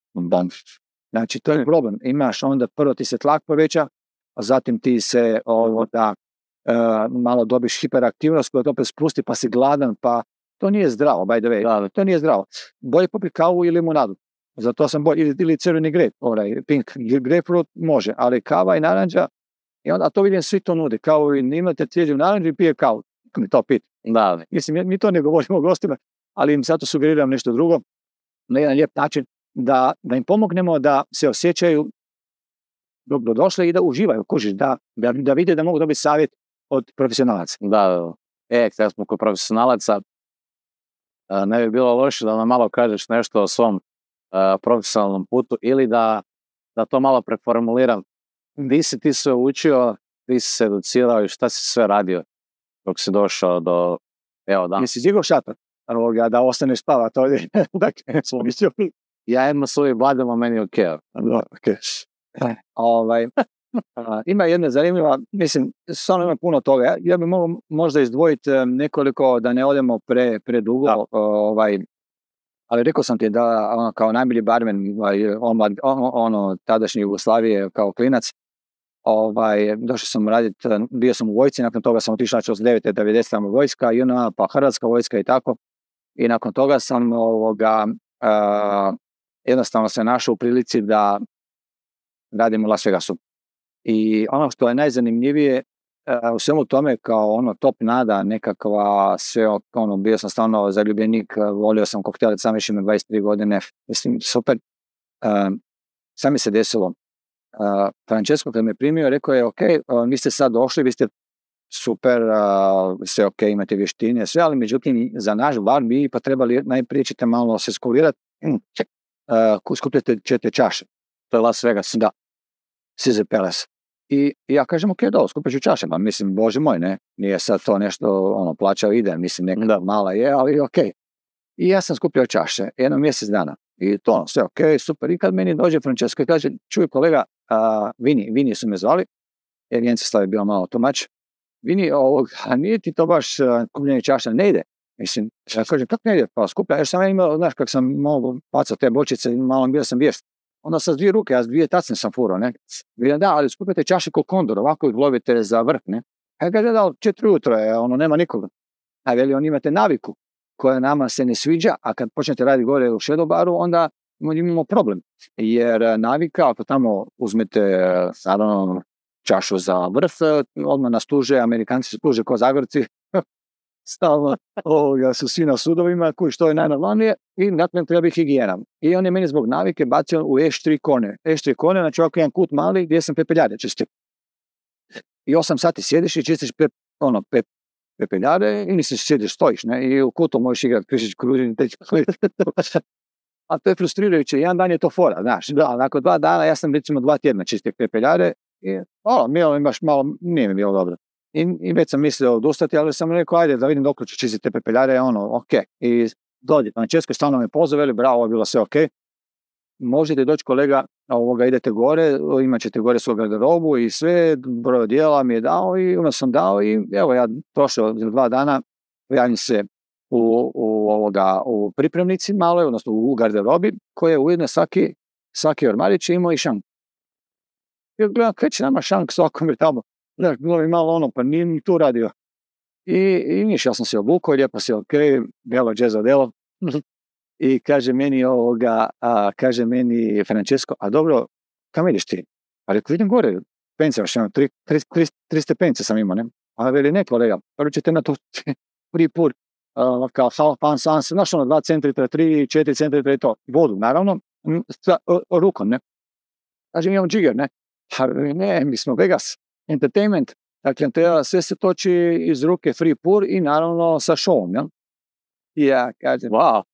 Znači, to je problem. Imaš onda, prvo ti se tlak poveća, a zatim ti se ovo, da, uh, malo dobiš hiperaktivnost koja to opet spusti pa si gladan, pa to nije zdravo, by the way, da, to nije zdravo. Bolje popiti kavu i limunadu. Zato sam bolj, ili, ili crveni grep, ovaj, pink grapefruit može, ali kava i naranđa, i onda, a to vidim, svi to nude, kao i imate cijeđu naranđu i pije kavu, mi to piti. Da, mislim, mi to ne govorimo gostima, ali im zato sugeriram nešto drugo, na jedan lijep način, da, da im pomognemo da se osjećaju dobro došli i da uživaju, kužiš, da, da, da vide da mogu dobiti savjet od profesionalaca. Da, da. E, kada smo kod profesionalaca, ne bi bilo loše da nam malo kažeš nešto o svom Uh, profesionalnom putu ili da, da to malo preformuliram. Di si ti sve učio, di si se educirao i šta si sve radio dok si došao do, evo da. Jesi digao šator? Da ostaneš spavati ovdje. Dakle, ja jedno svoje bademo, meni ok. okay. ovaj, uh, ima jedna zanimljiva, mislim, stvarno ima puno toga. Ja, ja bih mogao možda izdvojiti nekoliko, da ne odemo pre, predugo, da. ovaj, ali rekao sam ti da ono, kao najbolji barmen ono, ono tadašnje Jugoslavije kao klinac, ovaj, došao sam raditi, bio sam u vojsci, nakon toga sam otišao od devete do devedesete vojska, i ona, pa Hrvatska vojska i tako, i nakon toga sam ovoga, uh, jednostavno se našao u prilici da radim u Las Vegasu. I ono što je najzanimljivije u svemu tome, kao ono top nada, nekakva sve, ono, bio sam stvarno zaljubljenik, volio sam koktele, sam više ima dvadeset tri godine, mislim, super. Uh, sad mi se desilo, uh, Francesco kad me primio, rekao je, ok, uh, vi ste sad došli, vi ste super, uh, sve ok, imate vještine, sve, ali međutim, za naš bar bi pa trebali najprije ćete malo se skulirati, uh, skupljate ćete čaše, to je Las Vegas, da, Caesar Palace. I ja kažem, ok, dobro, skupit ću čaše, pa mislim, bože moj, ne, nije sad to nešto, ono, plaćao ide, mislim, neka da. Mala je, ali ok. I ja sam skupio čaše, jedno mjesec dana. I to ono, sve ok, super. I kad meni dođe Francesco i kaže, čuj kolega, uh, Vini, Vini su me zvali, jer Jenceslav je bio malo tumač, Vini, ovog, a nije ti to baš uh, kupljenje čaša, ne ide. Mislim, ja kažem, kako ne ide? Pa skuplja, jer sam ja imao, znaš, kako sam mogu pacao te bočice, malo bio sam vješt. Onda sa dvije ruke, ja s dvije tacne sam furao, ne? Vidim, da, ali skupite čaše ko kondor, ovako ih lovite za vrh, ne? Ja kaže, da, četiri ujutro je, ono, nema nikoga. A veli, on imate naviku, koja nama se ne sviđa, a kad počnete raditi gore u shadow baru, onda imamo problem. Jer navika, ako tamo uzmete, naravno, čašu za vrh, odmah nas tuže, Amerikanci se tuže ko Zagorci, stalno ovoga, su svi na sudovima, koji što je najnormalnije, i nakon treba biti higijena. I on je meni zbog navike bacio u eš tri kone. eš tri kone, znači ovako jedan kut mali gdje sam pepeljare čistio. I osam sati sjediš i čistiš pe, ono, pe, pepeljare i misliš sjediš, stojiš, ne? I u kutu možeš igrati križić kružin, a to je frustrirajuće. Jedan dan je to fora, znaš, da, nakon dva dana, ja sam recimo dva tjedna čistio pepeljare i ono, bilo mi baš malo, nije mi bilo dobro. I, i već sam mislio odustati, ali sam rekao, ajde da vidim dok ću čistiti te pepeljare, ono, ok. I dođe, Francesco stalno me pozove, veli, bravo, ovo je bilo sve ok. Možete doći kolega, ovoga, idete gore, imat ćete gore svoj garderobu i sve, broj odjela mi je dao i onda sam dao i evo ja prošao za dva dana, javim se u, u, ovoga, u pripremnici maloj, odnosno u garderobi, koje ujedno svaki, svaki ormarić je imao i šank. I gledam, kaj će nama šank svakom je tamo. Gledam, bilo mi malo ono, pa nije mi tu radio. I, i niš, ja sam se obukao, lijepo si ok, belo džezo delo. I kaže meni ovoga, a, kaže meni Francesco, a dobro, kam ideš ti? A rekao, idem gore, pence, još imam, tri, tri, tri, tri stepence sam imao, ne? A veli, ne kolega, prvo ćete na to prvi put, uh, kao half pan sans, znaš ono, dva centimetra, tri, četiri centimetra i to, vodu, naravno, sa, o, o, rukom, ne? Kaže, imam džiger, ne? A ne, mi smo Vegas, entertainment, dakle, treba sve se toči iz ruke free pour i naravno sa showom, jel? I ja kažem, wow.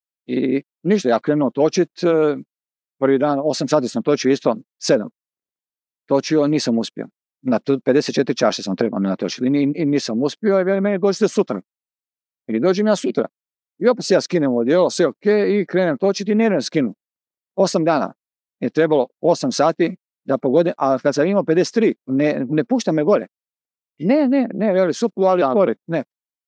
I ništa, ja krenuo točit, prvi dan, osam sati sam točio isto, sedam. Točio, nisam uspio. Na pedeset četiri čaše sam trebao natočiti i, i nisam uspio i veli meni dođite sutra. I dođem ja sutra. I opet se ja skinem odjelo, sve ok, i krenem točiti i ne skinu. Osam dana je trebalo osam sati da pogodim, a kad sam imao pedeset tri, ne, ne pušta me gore. Ne, ne, ne, veli, super, ali gore, ne.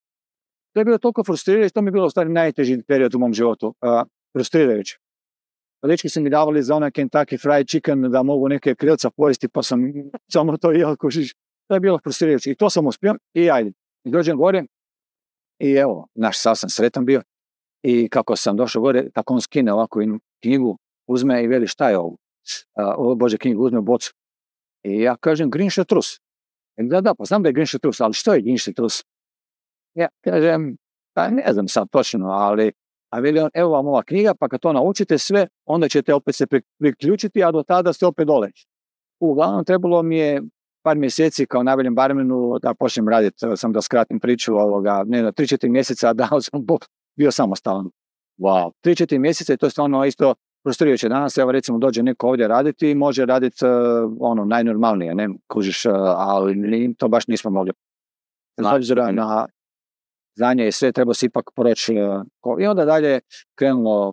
To je bilo toliko frustrirajuće, to mi je bilo u stvari najteži period u mom životu, uh, frustrirajuće. Dečki su mi davali za onaj Kentucky Fried Chicken da mogu neke krilca pojesti, pa sam samo to jel kužiš. To je bilo frustrirajuće i to sam uspio i ajde. I dođem gore i evo, naš sav sam sretan bio i kako sam došao gore, tako on skine ovako jednu knjigu, uzme i veli šta je ovo? Uh, Bože, knjigu uzme u bocu. I ja kažem Green Chartreuse. Da, da, pa znam da je Green Chartreuse, ali što je Green Chartreuse? Ja kažem, pa ne znam sad točno, ali a veli on, evo vam ova knjiga, pa kad to naučite sve, onda ćete opet se priključiti, a do tada ste opet dole. Uglavnom, trebalo mi je par mjeseci kao najboljem barmenu da počnem raditi, sam da skratim priču ovoga, ne, tri četiri mjeseca dao sam, bio samostalan. Wow. tri četiri mjeseca i to je stvarno isto frustrirajuće. Danas, evo recimo, dođe neko ovdje raditi i može raditi uh, ono, najnormalnije, ne, kužiš, uh, ali to baš nismo mogli. Znači, na znanje i sve, treba se ipak proći. I onda dalje krenulo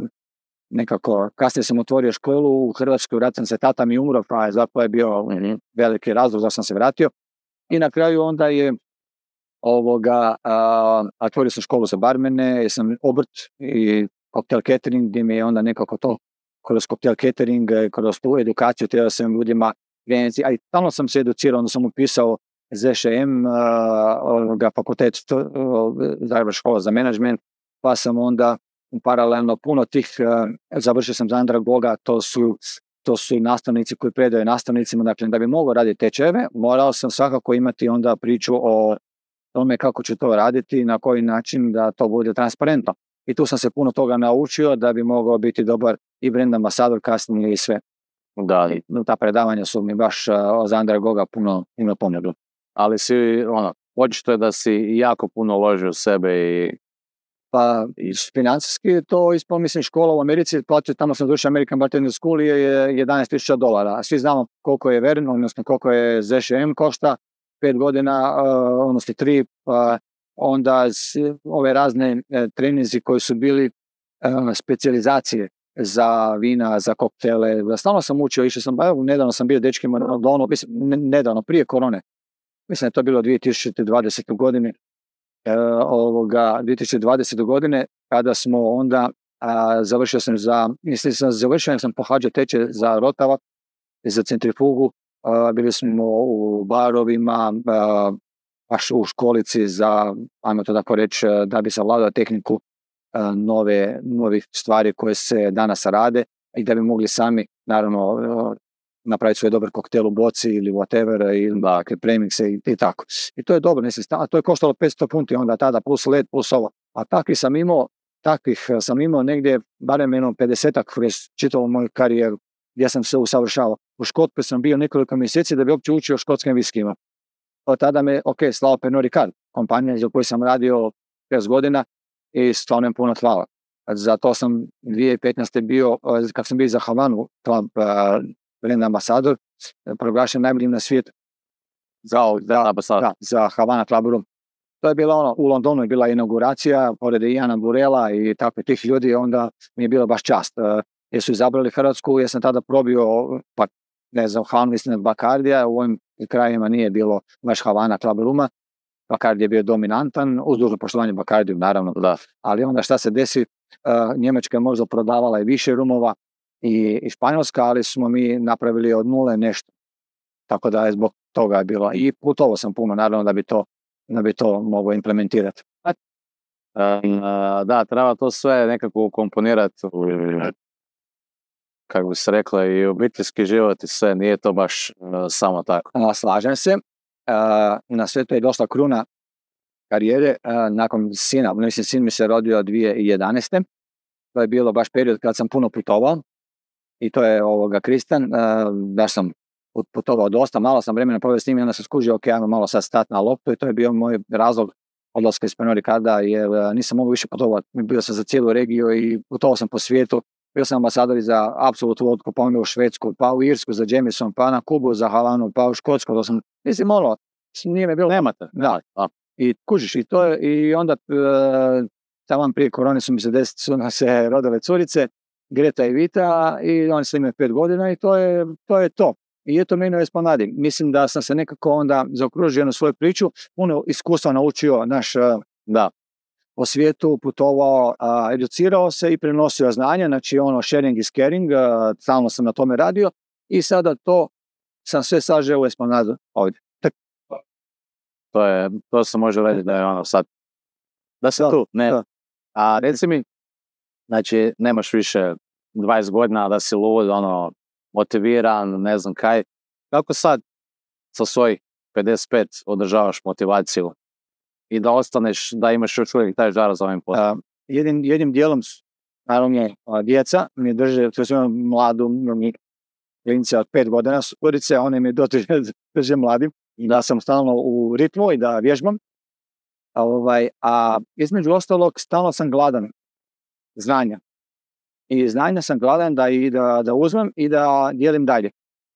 nekako, kasnije sam otvorio školu u Hrvatskoj, vratim se, tata mi umro, pa je zato je bio veliki razlog da sam se vratio. I na kraju onda je ovoga, a, otvorio sam školu za barmene, jer sam obrt i koktel catering, gdje mi je onda nekako to kroz koktel catering, kroz tu edukaciju, trebao sam ljudima, a i tamo sam se educirao, onda sam upisao Z Š M, uh, fakultet uh, Zagreba škola za menadžment, pa sam onda paralelno puno tih, uh, završio sam za andragoga, to su, to su nastavnici koji predaju nastavnicima, dakle da bi mogao raditi tečajeve, morao sam svakako imati onda priču o tome kako ću to raditi, na koji način da to bude transparentno. I tu sam se puno toga naučio da bi mogao biti dobar i brand ambasador kasnije i sve. Da, ta predavanja su mi baš uh, za andragoga puno, puno pomogli. Ali si, ono, očito je da si jako puno uložio u sebe i... Pa, financijski to ispalo, mislim, škola u Americi, platio, tamo sam došao American Bartender School je jedanaest tisuća dolara. Svi znamo koliko je Vern, odnosno koliko je Z Š M košta, pet godina, uh, odnosno tri, pa onda ove razne uh, treninzi koji su bili uh, specijalizacije. za vina, za koktele. Stalno sam učio, išao sam, evo, nedavno sam bio dečkima, ono, mislim, nedavno, prije korone. Mislim da je to bilo dvije tisuće dvadesete. godine. E, ovoga, dvije tisuće dvadesete. godine, kada smo onda, a, završio sam za, mislim sam završio, sam pohađao tečaj za rotava, za centrifugu, a, bili smo u barovima, a, baš u školici za, ajmo to tako reći, da bi savladao tehniku a, nove, novih stvari koje se danas rade i da bi mogli sami, naravno, a, napraviti svoj dobar koktel u boci ili whatever, ili dakle, premixe i, i tako. I to je dobro, mislim, a to je koštalo petsto funti onda tada, plus led, plus ovo. A takvih sam imao, takvih sam imao negdje, barem jedno pedesetak kroz čitavu moju karijeru, gdje sam se usavršavao. U Škotskoj sam bio nekoliko mjeseci da bi uopće učio škotskim viskima. Od tada me, ok, slao Pernod Ricard, kompanija za koju sam radio šest godina i stvarno im puno hvala. Zato sam dvije tisuće petnaeste. bio, kad sam bio za Havanu, Trump, brand ambasador, proglašen najboljim na svijetu. Za, za, da, za Havana Club Room. To je bila ono, u Londonu je bila inauguracija, pored Iana Burela i tako tih ljudi, onda mi je bilo baš čast. Uh, jer su izabrali Hrvatsku, jer sam tada probio, pa ne znam, Havanu, mislim, Bakardija, u ovim krajima nije bilo baš Havana Club Rooma. Bacardi je bio dominantan, uz dužno poštovanje Bacardiju, naravno, da. Ali onda šta se desi, uh, Njemačka je možda prodavala i više rumova, I, i Španjolska, ali smo mi napravili od nule nešto. Tako da je zbog toga je bilo. I putovao sam puno, naravno, da bi to, da bi to mogao implementirati. Um, da, treba to sve nekako ukomponirati, kako bi se rekla, i obiteljski život i sve, nije to baš uh, samo tako. A, slažem se. Uh, na sve to je došla kruna karijere uh, nakon sina. Mislim, sin mi se rodio dvije tisuće jedanaeste. To je bilo baš period kad sam puno putovao. I to je ovoga Kristan, da sam putovao dosta, malo sam vremena proveo s njim i onda sam skužio, ok, ajmo malo sad stati na loptu i to je bio moj razlog odlaska iz Pernod Ricarda, jer nisam mogao više putovati. Bio sam za cijelu regiju i putovao sam po svijetu, bio sam ambasador za Absolut Vodku, pa onda u Švedsku, pa u Irsku za Jameson, pa na Kubu za Havanu, pa u Škotsku, to sam, mislim, ono, nije me bilo, nemate, da, da. I kužiš, i to je, i onda uh, tamo prije korone su mi se desiti, su se rodile curice, Greta i Vita, i oni su imali pet godina i to je to. Je to. I eto meni u Esplanadi. Mislim da sam se nekako onda zaokružio na svoju priču, puno iskustva naučio naš, da, po svijetu, putovao, a, educirao se i prenosio znanje, znači ono sharing is caring, a, stalno sam na tome radio i sada to sam sve sažeo u Esplanadu ovdje. To je, to se može reći da je ono sad, da se tu, ne. Da. A reci mi, znači, nemaš više dvadeset godina da si lud, ono, motiviran, ne znam kaj. Kako sad sa svojih pedeset pet održavaš motivaciju i da ostaneš, da imaš još uvijek taj žar za ovim poslom? Uh, jednim, jednim dijelom, naravno, djeca mi drže, to je mladu, klinice od pet godina, surice, one mi dotiže, drže mladim, da sam stalno u ritmu i da vježbam. A, ovaj, a između ostalog, stalno sam gladan znanja. I znanja sam gladan da, i da, da uzmem i da dijelim dalje.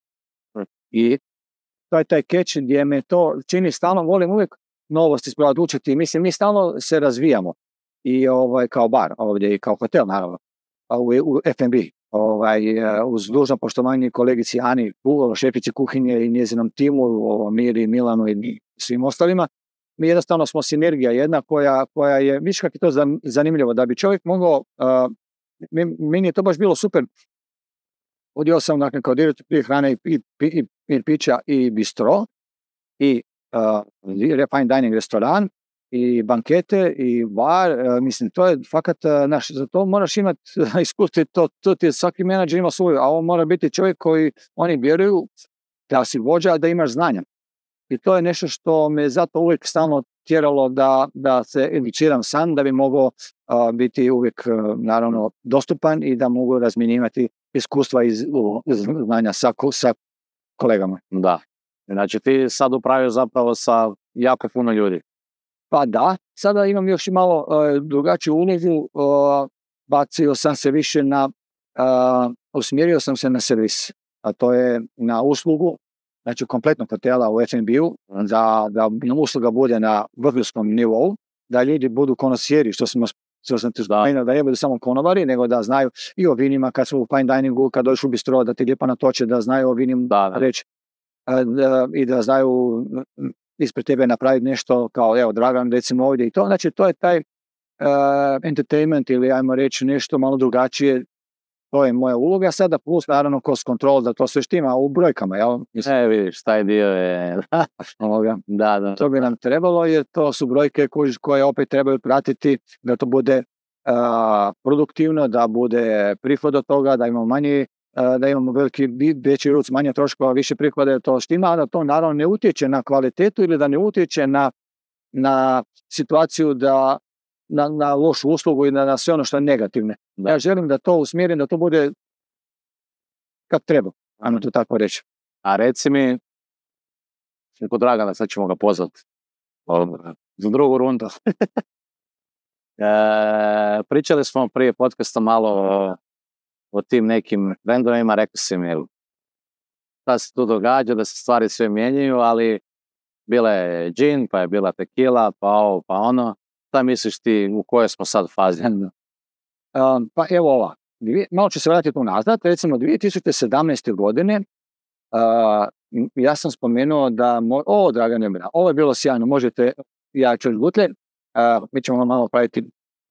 I to je taj catch gdje me to čini, stalno volim uvijek novosti spravati, učiti. Mislim, mi stalno se razvijamo. I ovaj, kao bar ovdje i kao hotel, naravno. U, u F and B. Ovaj, uz dužno poštovanje kolegici Ani, šefici kuhinje i njezinom timu, o, Miri, Milanu i svim ostalima. Mi jednostavno smo sinergija jedna koja, koja je, viš kako je to zanimljivo, da bi čovjek mogao, uh, meni je to baš bilo super. Odio sam, dakle, kao direktor prije hrane i, i, i, i pića i bistro, i uh, fine dining restoran, i bankete, i bar, uh, mislim, to je fakat, uh, naš, za to moraš imati iskustvo, to, to ti svaki menadžer ima svoju, a on mora biti čovjek koji, oni vjeruju da si vođa, da imaš znanja. I to je nešto što me zato uvijek stalno tjeralo da, da se educiram sam, da bi mogao uh, biti uvijek, uh, naravno, dostupan i da mogu razmjenjivati iskustva iz, iz znanja sa, sa kolegama. Da. Znači ti sad upravljaš zapravo sa jako puno ljudi. Pa da, sada imam još i malo uh, drugačiju ulogu, uh, bacio sam se više na, uh, usmjerio sam se na servis, a to je na uslugu, znači kompletnog hotela u F and B-u, da, da usluga bude na vrhunskom nivou, da ljudi budu konosijeri, što smo što sam ti spomenuo, da ne budu samo konobari, nego da znaju i o vinima kad su u fine diningu, kad dođu u bistro, da ti lijepo natoče, da znaju o vinima Da, da. reći da, i da znaju ispred tebe napraviti nešto kao, evo, Dragan, recimo ovdje i to. Znači, to je taj uh, entertainment ili, ajmo reći, nešto malo drugačije. To je moja uloga sada, plus naravno cost control, da to sve štima u brojkama, jel? Ne, vidiš, taj dio je... da, da. To bi nam trebalo, jer to su brojke koje opet trebaju pratiti, da to bude uh, produktivno, da bude prihod od toga, da imamo manje, uh, da imamo veliki, veći ruc, manje troškova, više prihoda, to štima, a da to naravno ne utječe na kvalitetu ili da ne utječe na, na situaciju da Na, na lošu uslugu i na, na sve ono što je negativne. Da. Ja želim da to usmjerim, da to bude kako treba, ajmo to tako reći. A reci mi, kod Dragana, sad ćemo ga pozvati za drugu rundu. e, pričali smo prije podcasta malo o, o tim nekim trendovima, rekli si mi da se tu događa, da se stvari sve mijenjaju, ali bila je gin, pa je bila tequila, pa ovo, pa ono. Šta misliš ti, u kojoj smo sad fazi? Um, pa evo ova, dvije, malo ću se vratiti unazad, recimo dvije tisuće sedamnaeste. godine, uh, ja sam spomenuo da, mo- o Dragane, ovo je bilo sjajno, možete, ja ću izgutle, uh, mi ćemo malo praviti,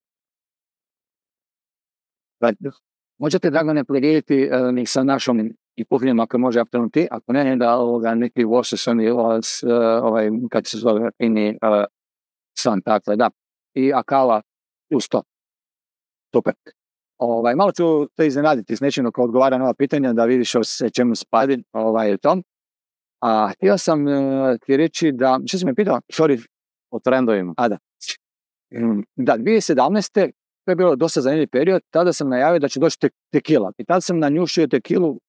možete Dragane podijeliti uh, sa našom i kuhinjom ako može afternoon tea, ako ne, ne da ovoga neki Washington ili ovaj, kad se zove ini uh, san, tako da. I akala uz to. Super. Ovaj, malo ću te iznenaditi s nečim ko odgovara na ova pitanja, da vidiš o se čemu spadi ovaj, to. A htio sam uh, ti reći da, što si me pitao? Sorry. O trendovima. A da. Da, dvije tisuće sedamnaeste. to je bilo dosta zanimljiv period, tada sam najavio da će doći te, tekila. I tada sam nanjušio tekilu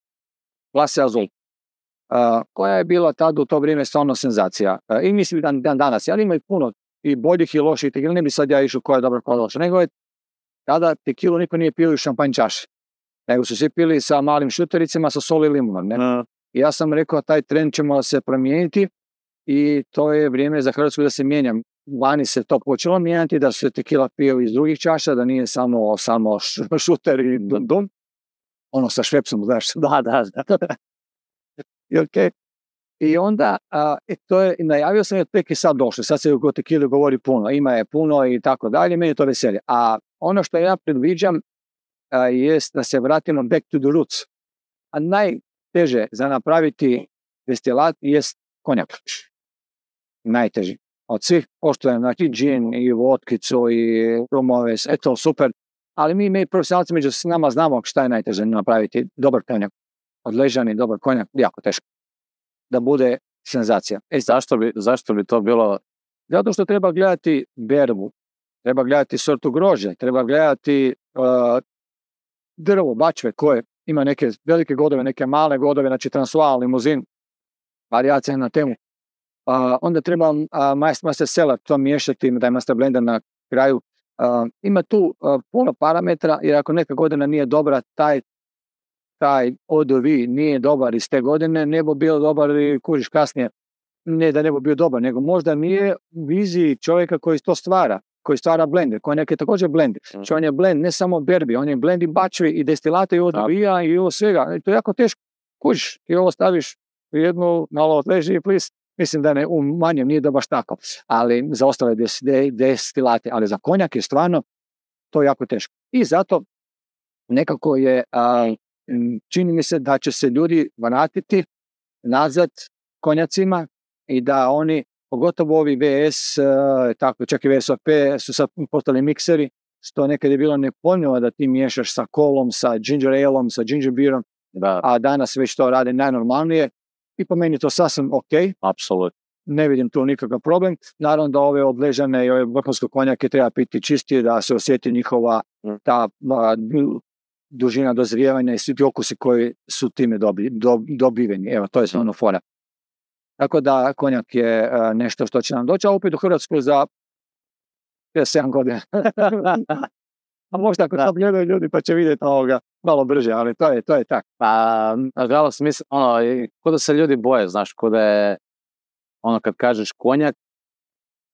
Klase Azul. Uh, koja je bila tada u to vrijeme stvarno senzacija. Uh, I mislim dan, dan danas, ali ima i puno i boljih i loših tekila, ne bi sad ja išao koja je dobra, koja je loša, nego je tada tekilu niko nije pio u šampanj čaši, nego su svi pili sa malim šutericima, sa soli i limunom. Ne? Uh. I ja sam rekao, taj trend ćemo se promijeniti i to je vrijeme za Hrvatsku da se mijenja. Vani se to počelo mijenjati, da se tekila pio iz drugih čaša, da nije samo, samo šuter i dum, dum. Ono sa švepsom, znaš, da, da, da. I, okay. I onda, a, e, to je, najavio sam je tek i sad došlo, sad se o tekili govori puno, ima je puno i tako dalje, meni je to veselje. A ono što ja predviđam a, jest da se vratimo back to the roots. A najteže za napraviti destilat jest konjak. Najteži. Od svih poštojem, znači džin i vodkicu i rumove, eto super. Ali mi, mi profesionalci među nama znamo šta je najteže napraviti dobar konjak. Odležani, dobar konjak, jako teško. Da bude senzacija. E, zašto bi, zašto bi to bilo? Zato što treba gledati berbu, treba gledati sortu grožđa, treba gledati uh, drvo, bačve koje ima neke velike godove, neke male godove, znači Transvaal, limuzin, varijacija na temu. Uh, onda treba uh, master seller to miješati, da je master blender na kraju. Uh, ima tu uh, puno parametra, jer ako neka godina nije dobra, taj taj O D V nije dobar iz te godine, ne bi bio dobar i kužiš kasnije, ne da ne bi bio dobar, nego možda nije u viziji čovjeka koji to stvara, koji stvara blender, koji neki također blend. Mm. Što on je blend ne samo berbi, on je blend i bačvi i destilate i O D V-a i ovo svega. I to je jako teško. Kužiš, ti ovo staviš u jednu, malo odleži i plis. Mislim da ne, u manjem nije da baš tako, ali za ostale des, des, destilate, ali za konjak je stvarno to jako teško. I zato nekako je, a, čini mi se da će se ljudi vratiti nazad konjacima i da oni, pogotovo ovi V S, a, tako, čak i V S O P su sad postali mikseri, što nekad je bilo nepojmljivo da ti miješaš sa kolom, sa ginger ale-om, sa ginger beerom, da. A danas već to rade najnormalnije. I po meni to sasvim ok. Apsolutno. Ne vidim tu nikakav problem. Naravno da ove odležane i ove vrhunske konjake treba piti čistije, da se osjeti njihova ta a, dužina dozrijevanja i svi ti okusi koji su time dobi, do, dobiveni. Evo, to je stvarno fora. Tako da konjak je a, nešto što će nam doći, a opet u Hrvatsku za sedam godina. A možda ako to gledaju ljudi pa će vidjeti ovoga malo brže, ali to je, to je tako. Pa, nažalost, mislim, ono, kod da se ljudi boje, znaš, kod da je, ono, kad kažeš konjak,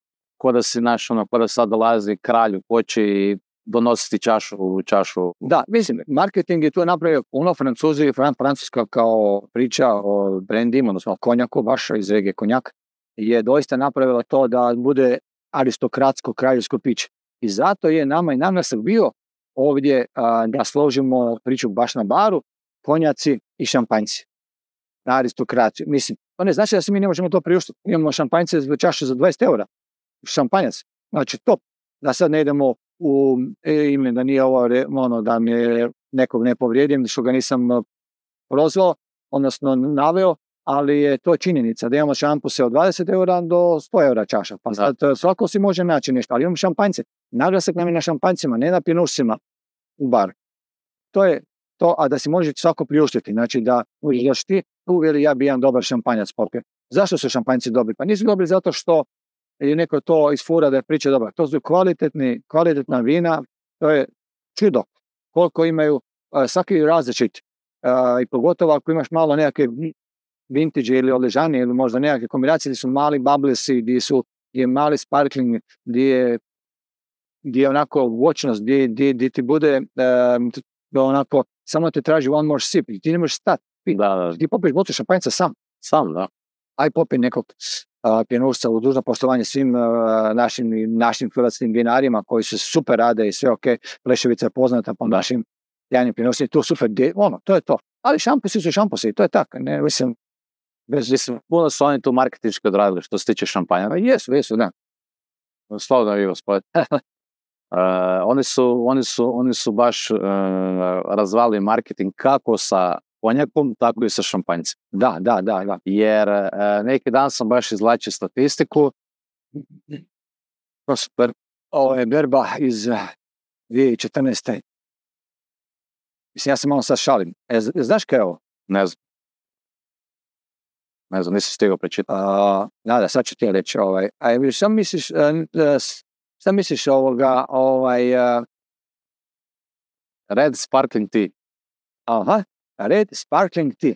ko da si naš, ono, ko da sad dolazi kralj u koći i donositi čašu u čašu. Da, mislim, marketing je tu napravio puno, Francuzi i Fran, Francuska kao priča o brandima, odnosno o konjaku, baš iz regije konjak, je doista napravila to da bude aristokratsko kraljevsko piće. I zato je nama i naglasak bio ovdje a, da složimo priču baš na baru, konjaci i šampanjci. Na aristokraciju. Mislim, to ne znači da se mi ne možemo to priuštiti. Imamo šampanjce za čašu za dvadeset eura. Šampanjac. Znači, top. Da sad ne idemo u ime da nije ovo, ono, da mi je nekog ne povrijedim, što ga nisam prozvao, odnosno naveo, ali je to činjenica da imamo šampuse od dvadeset eura do sto eura čaša. Pa sad svako si može naći nešto, ali imamo šampanjce. Naglasak nam je na šampanjcima, ne na pinusima u bar. To je to, a da si može svako priuštiti. Znači da još ti uvjeri ja bi jedan dobar šampanjac popio. Zašto su šampanjci dobri? Pa nisu dobri zato što je neko to isfura da je priča dobra. To su kvalitetni, kvalitetna vina, to je čudo. Koliko imaju, uh, svaki različit. Uh, I pogotovo ako imaš malo nekakve vintage ili odležanje ili možda nekakve kombinacije gdje su mali bubblesi, gdje su gdje je mali sparkling, gdje je, gdje je onako voćnost, gdje, gdje, gdje ti bude uh, onako, samo te traži one more sip, ti ne možeš stati. Da, da. Ti popiješ bocu šampanjca sam. Sam, da. Aj popij nekog uh, pjenušca, u dužno poštovanje svim uh, našim, našim hrvatskim vinarima koji se super rade i sve ok. Pleševica je poznata po našim jajnim pjenušcima, to super, ono, to je to. Ali šampusi su šampusi, to je tako, ne, mislim, bez, mislim, puno su oni tu marketinški odradili što se tiče šampanja. Pa jesu, jesu, da. Slavno vi, gospod. uh, oni, su, oni, su, oni su baš uh, razvali marketing kako sa konjakom, tako i sa šampanjcem. Da, da, da, da. Jer uh, neki dan sam baš izlačio statistiku. To super. Ovo je berba iz uh, dvije tisuće četrnaeste. Mislim, ja se malo sad šalim. E, znaš kaj je ovo? Ne znam. Ne znam, nisam stigao prečitati. Uh, da, da, sad ću ti reći. Ovaj. A šta misliš, uh, šta misliš ovoga, ovaj... Uh, Red Sparkling Tea. Aha, Red Sparkling Tea.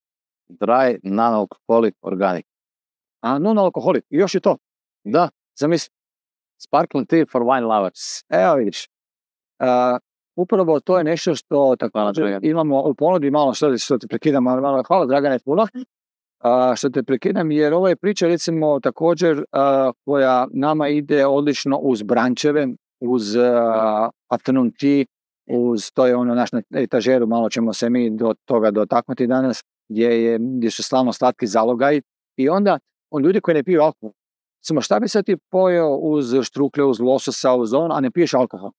Dry, non-alcoholic, organic. A, non-alcoholic, još je to. Da. Zamisli. Sparkling Tea for wine lovers. Evo vidiš. Uh, upravo to je nešto što također imamo u ponudi, malo što, što te prekidam, malo, hvala Dragane puno. Uh, što te prekidam, jer ovo je priča recimo također uh, koja nama ide odlično uz brančeve, uz uh, afternoon tea, uz to je ono naš na etažeru, malo ćemo se mi do toga dotaknuti danas, gdje, je, gdje su slavno slatki zalogaj i onda on ljudi koji ne piju alkohol, samo šta bi sad ti pojeo uz štrukle, uz lososa, uz on, a ne piješ alkohol?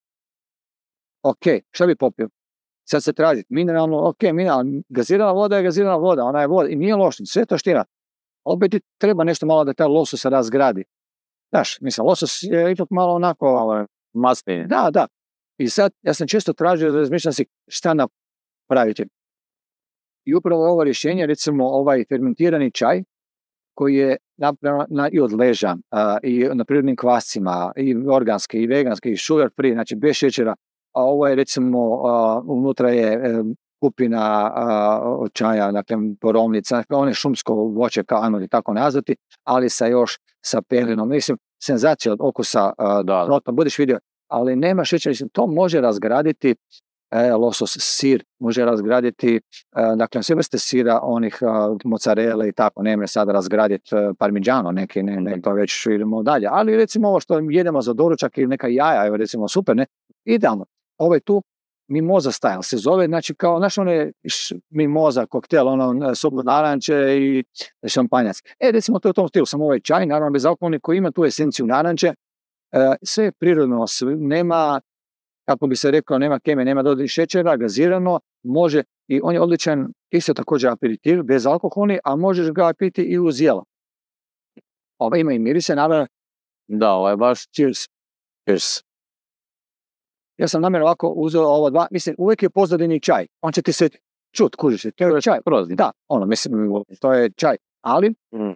Ok, šta bi popio? Sad se traži, mineralno, ok, mineralno, gazirana voda je gazirana voda, ona je voda i nije loša, sve to ština. Opet ti treba nešto malo da taj losos se razgradi. Znaš, mislim, losos je ipak malo onako... Malo masni. Da, da. I sad, ja sam često tražio da razmišljam si šta napraviti. I upravo ovo rješenje, recimo ovaj fermentirani čaj, koji je napravljen na, i od leža, a, i na prirodnim kvascima, i organske, i veganske, i sugar free, znači bez šećera. A ovo je recimo, uh, unutra je e, kupina uh, od čaja, dakle borovnica, ono je šumsko voće, kao ajmo li tako nazvati, ali sa još sa pelinom. Mislim, senzacija od okusa, uh, da, da. Budeš vidio, ali nema šećera, mislim, to može razgraditi e, losos, sir, može razgraditi, e, dakle sve vrste sira, onih uh, mozzarella i tako, ne može sada razgraditi uh, parmigiano, neki, ne, ne, to već idemo dalje, ali recimo ovo što jedemo za doručak ili neka jaja, evo recimo super, ne, idealno. Ovo je tu mimoza style se zove, znači kao, znaš one mimoza koktel, ono sok naranče i šampanjac. E, recimo to je u tom stilu, samo ovaj čaj, naravno bez alkoholni koji ima tu esenciju naranče, e, sve je prirodno, nema, kako bi se rekao, nema kemije, nema dodatnih šećera, gazirano, može, i on je odličan, isto također aperitiv, bez alkoholni, a možeš ga piti i uz jelo. Ovo ima i mirise, naravno. Da, ovo je baš... Cheers. Cheers. Ja sam namjerno ovako uzeo ovo dva, mislim, uvijek je pozadini čaj, on će ti se čut, kužiš se, to je čaj, prozni. Da, ono, mislim, to je čaj, ali mm.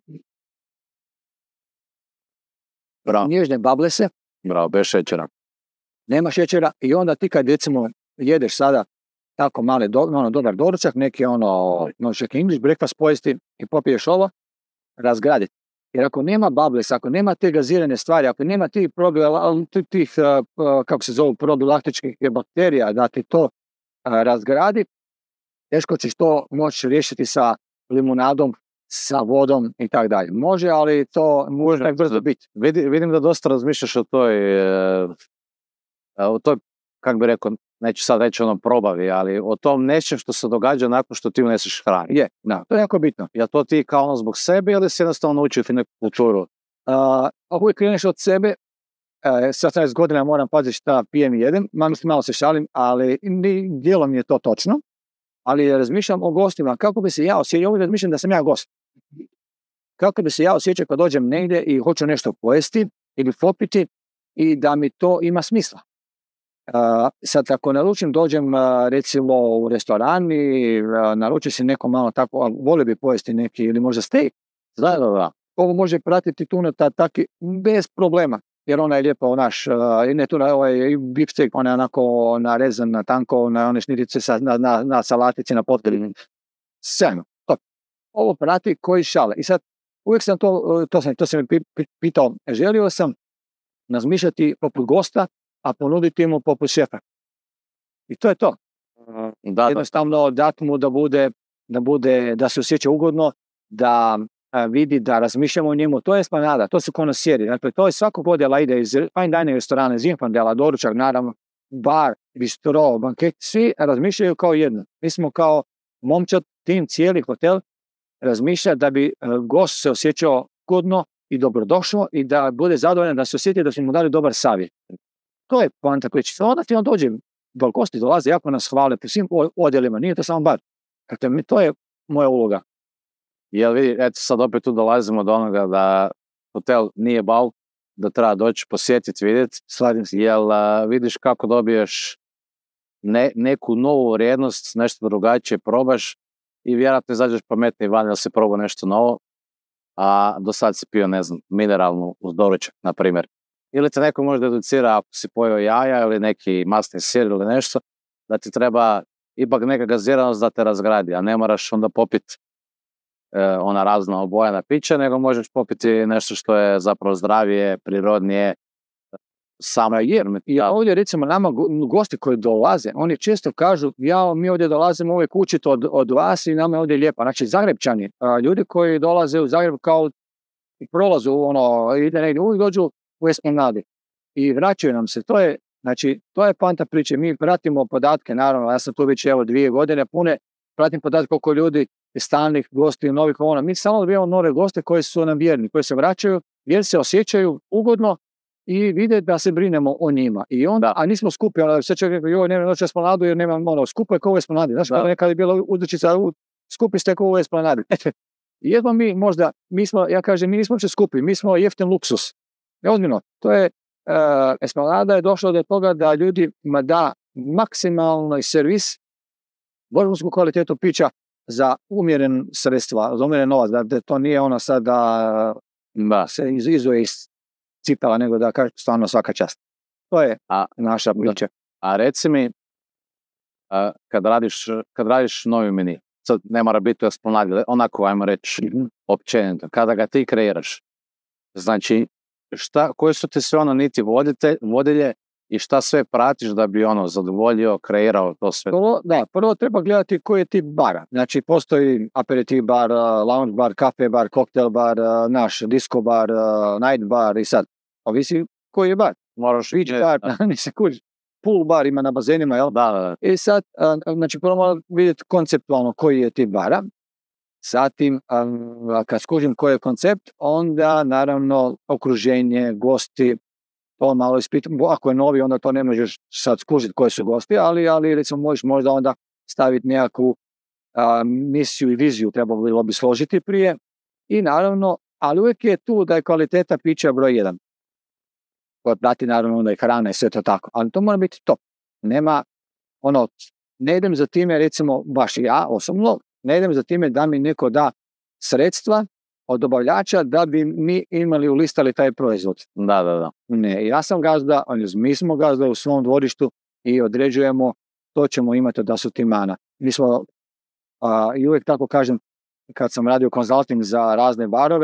nježne bablese, bravo, bez šećera. Nema šećera i onda ti kad recimo jedeš sada tako mali, do, ono, dobar doručak, neki ono, možeš English breakfast pojesti i popiješ ovo, razgraditi. Jer ako nema bubbles, ako nema te gazirane stvari, ako nema tih, probi- tih uh, kako se zovu, probilaktičkih bakterija, da ti to uh, razgradi, teško ćeš to moći riješiti sa limunadom, sa vodom i tako dalje. Može, ali to može tako brzo biti. Vidim, vidim da dosta razmišljaš o toj, o toj, kako bi rekao, neću sad reći ono probavi, ali o tom nečem što se događa nakon što ti uneseš hranu. Je, da, to je jako bitno. Je to ti kao ono zbog sebe ili si jednostavno naučio ti neku kulturu? Uh, ako uvijek kreneš od sebe, uh, sa sedamnaest godina moram paziti šta pijem i jedem, malo, malo se šalim, ali dijelom je to točno, ali razmišljam o gostima, kako bi se ja osjećao, ovdje razmišljam da sam ja gost. Kako bi se ja osjećao kad dođem negdje i hoću nešto pojesti ili popiti i da mi to ima smisla. Uh, sad ako naručim, dođem uh, recimo u restoran i uh, naručim si neko malo tako, a volio bi pojesti neki ili možda steak, da, da, da. Ovo može pratiti tuna ta, taki, bez problema, jer ona je lijepo naš, uh, ne tuna, ovaj beefsteak, ona je onako narezan na tanko, na one šnirice sa, na, na, na salatici, na potkrivini. Sjajno, to. Ovo prati koji šale. I sad, uvijek sam to, to sam, to sam mi pitao, želio sam razmišljati poput gosta, a ponuditi mu poput šefa. I to je to. Da, jednostavno dati mu da bude, da bude, da se osjeća ugodno, da a, vidi da razmišljamo o njemu. To je esplanada, to su konosieri. Dakle, to je svakog odjela ide iz fine dining restorana, iz infandela, doručak, naravno, bar, bistro, banket, svi razmišljaju kao jedno. Mi smo kao momčad, tim, cijeli hotel razmišlja da bi a, gost se osjećao ugodno i dobrodošao i da bude zadovoljan, da se osjeti da smo mu dali dobar savjet. To je poanta koja će onda ti on dođe, dok gosti dolaze, jako nas hvale po svim odjelima, nije to samo bar. Dakle, to je moja uloga. Jel vidi, eto sad opet tu dolazimo do onoga da hotel nije bal, da treba doći posjetiti, vidjeti. Slažem se. Jel a, vidiš kako dobiješ ne, neku novu vrijednost, nešto drugačije probaš i vjerojatno izađeš pametniji van, jel si probao nešto novo, a do sad si pio, ne znam, mineralnu uz doručak, na primjer. Ili te neko možda educira ako si pojeo jaja ili neki masni sir ili nešto, da ti treba ipak neka gaziranost da te razgradi, a ne moraš onda popiti e, ona razna obojena pića, nego možeš popiti nešto što je zapravo zdravije, prirodnije, samo jer. Ja ovdje recimo nama gosti koji dolaze, oni često kažu, ja, mi ovdje dolazimo uvijek učiti od, od vas i nama je ovdje lijepo. Znači Zagrebčani, a, ljudi koji dolaze u Zagreb kao prolazu, ono, ide negdje, uvijek dođu u esplanadi i vraćaju nam se. To je, znači, to je poanta priče. Mi pratimo podatke, naravno, ja sam tu već evo dvije godine pune, pratim podatke koliko ljudi stalnih gosti, novih ona. Mi samo dobijamo nove goste koji su nam vjerni, koji se vraćaju, jer se osjećaju ugodno i vide da se brinemo o njima. I onda, a nismo skupi, onda sve čovjek rekao, joj, nema noć esplanadu jer nemam ono, skupo je kao u esplanadi. Znaš, kao nekada je bilo uzrečica, skupi ste kao u esplanadi. Jedno mi možda, mi smo, ja kažem, mi nismo uopće skupi, mi smo jeftin luksus. Neozbiljno, to je, uh, esplanada je došla do toga da ljudima da maksimalni servis, vrhunsku kvalitetu pića za umjeren sredstva, za umjeren novac, da, da to nije ono sad da, da se iz, izuje iz cipela, nego da kaže stvarno svaka čast. To je a, naša priča. A reci mi, a, kad, radiš, kad radiš novi meni, sad ne mora biti u esplanadi, onako, ajmo reći, mm-hmm. općenito, kada ga ti kreiraš, znači, šta, koje su ti sve ono niti vodite, vodilje i šta sve pratiš da bi ono zadovoljio, kreirao to sve? Prvo, da, prvo treba gledati koji je tip bara. Znači, postoji aperitiv bar, lounge bar, kafe bar, koktel bar, naš disco bar, night bar i sad. Ovisi koji je bar. Moraš beach bar, nisi kuži. Pool bar ima na bazenima, jel? Da, da, da. I sad, znači, prvo moramo vidjeti konceptualno koji je tip bara. Zatim, kad skužim koji je koncept, onda naravno okruženje, gosti, to malo ispitam. Ako je novi, onda to ne možeš sad skužiti koji su gosti, ali, ali recimo možeš možda onda staviti nekakvu a, misiju i viziju, trebalo bi složiti prije. I naravno, ali uvijek je tu da je kvaliteta pića broj jedan. Koja prati naravno onda i hrana i sve to tako. Ali to mora biti top. Nema, ono, ne idem za time, recimo, baš ja osobno, ne idem za time da mi neko da sredstva od dobavljača da bi mi imali ulistali taj proizvod. Da, da, da. Ne, ja sam gazda, mi smo gazda u svom dvorištu i određujemo to ćemo imati od asortimana. Mi smo, a, i uvijek tako kažem, kad sam radio konzulting za razne barove,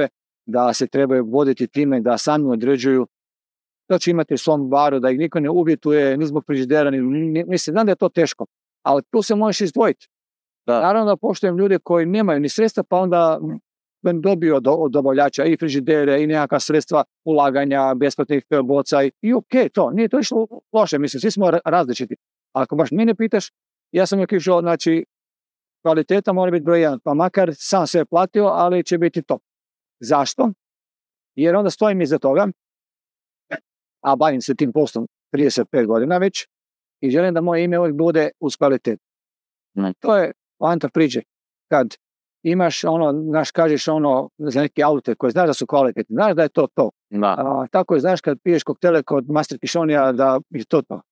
da se trebaju voditi time da sami određuju to će imati u svom baru, da ih niko ne uvjetuje, ni zbog frižidera, ni, ni, mislim, znam da je to teško, ali tu se možeš izdvojiti. Da. Naravno da poštujem ljude koji nemaju ni sredstva, pa onda dobiju od, od dobavljača i frižidere i nekakva sredstva ulaganja, besplatnih boca i, i ok, to, nije to išlo loše, mislim, svi smo različiti. Ako baš mene pitaš, ja sam uvijek išao, znači, kvaliteta mora biti broj jedan, pa makar sam sve platio, ali će biti to. Zašto? Jer onda stojim iza toga, a bavim se tim poslom trideset pet godina već i želim da moje ime uvijek bude uz kvalitet. Mm. To je poanta priče. Kad imaš ono, znaš, kažeš ono za neke aute koje znaš da su kvalitetni, znaš da je to to. Da. A, tako je, znaš kad piješ koktele kod Master Kišonija da je to to.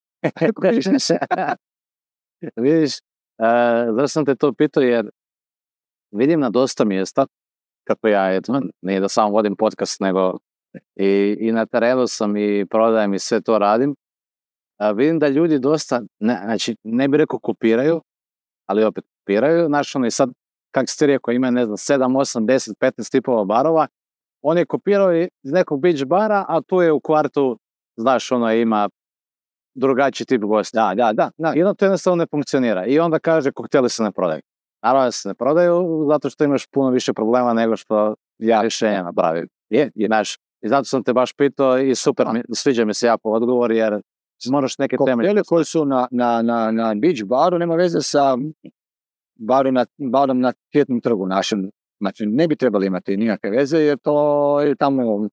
Vidiš, uh, da sam te to pitao jer vidim na dosta mjesta kako ja, eto, nije da samo vodim podcast, nego i, i na terenu sam i prodajem i sve to radim. A vidim da ljudi dosta, ne, znači ne bih rekao kopiraju, ali opet kopiraju. Znači ono i sad, kak ste rekao, ima ne znam, sedam, osam, deset, petnaest tipova barova. On je kopirao iz nekog beach bara, a tu je u kvartu, znaš, ono ima drugačiji tip gosta. Da, da, da, da. I onda to jednostavno ne funkcionira. I onda kaže, kokteli se ne prodaju. Naravno da se ne prodaju, zato što imaš puno više problema nego što ja rješenja napravim. Je, je. Znaš, i zato sam te baš pitao i super, mi, sviđa mi se jako odgovor, jer moraš neke teme... Kokteli koji su na, na, na, na beach baru nema veze sa barom na, barom na Cvjetnom trgu našem. Znači, ne bi trebali imati nikakve veze, jer to je tamo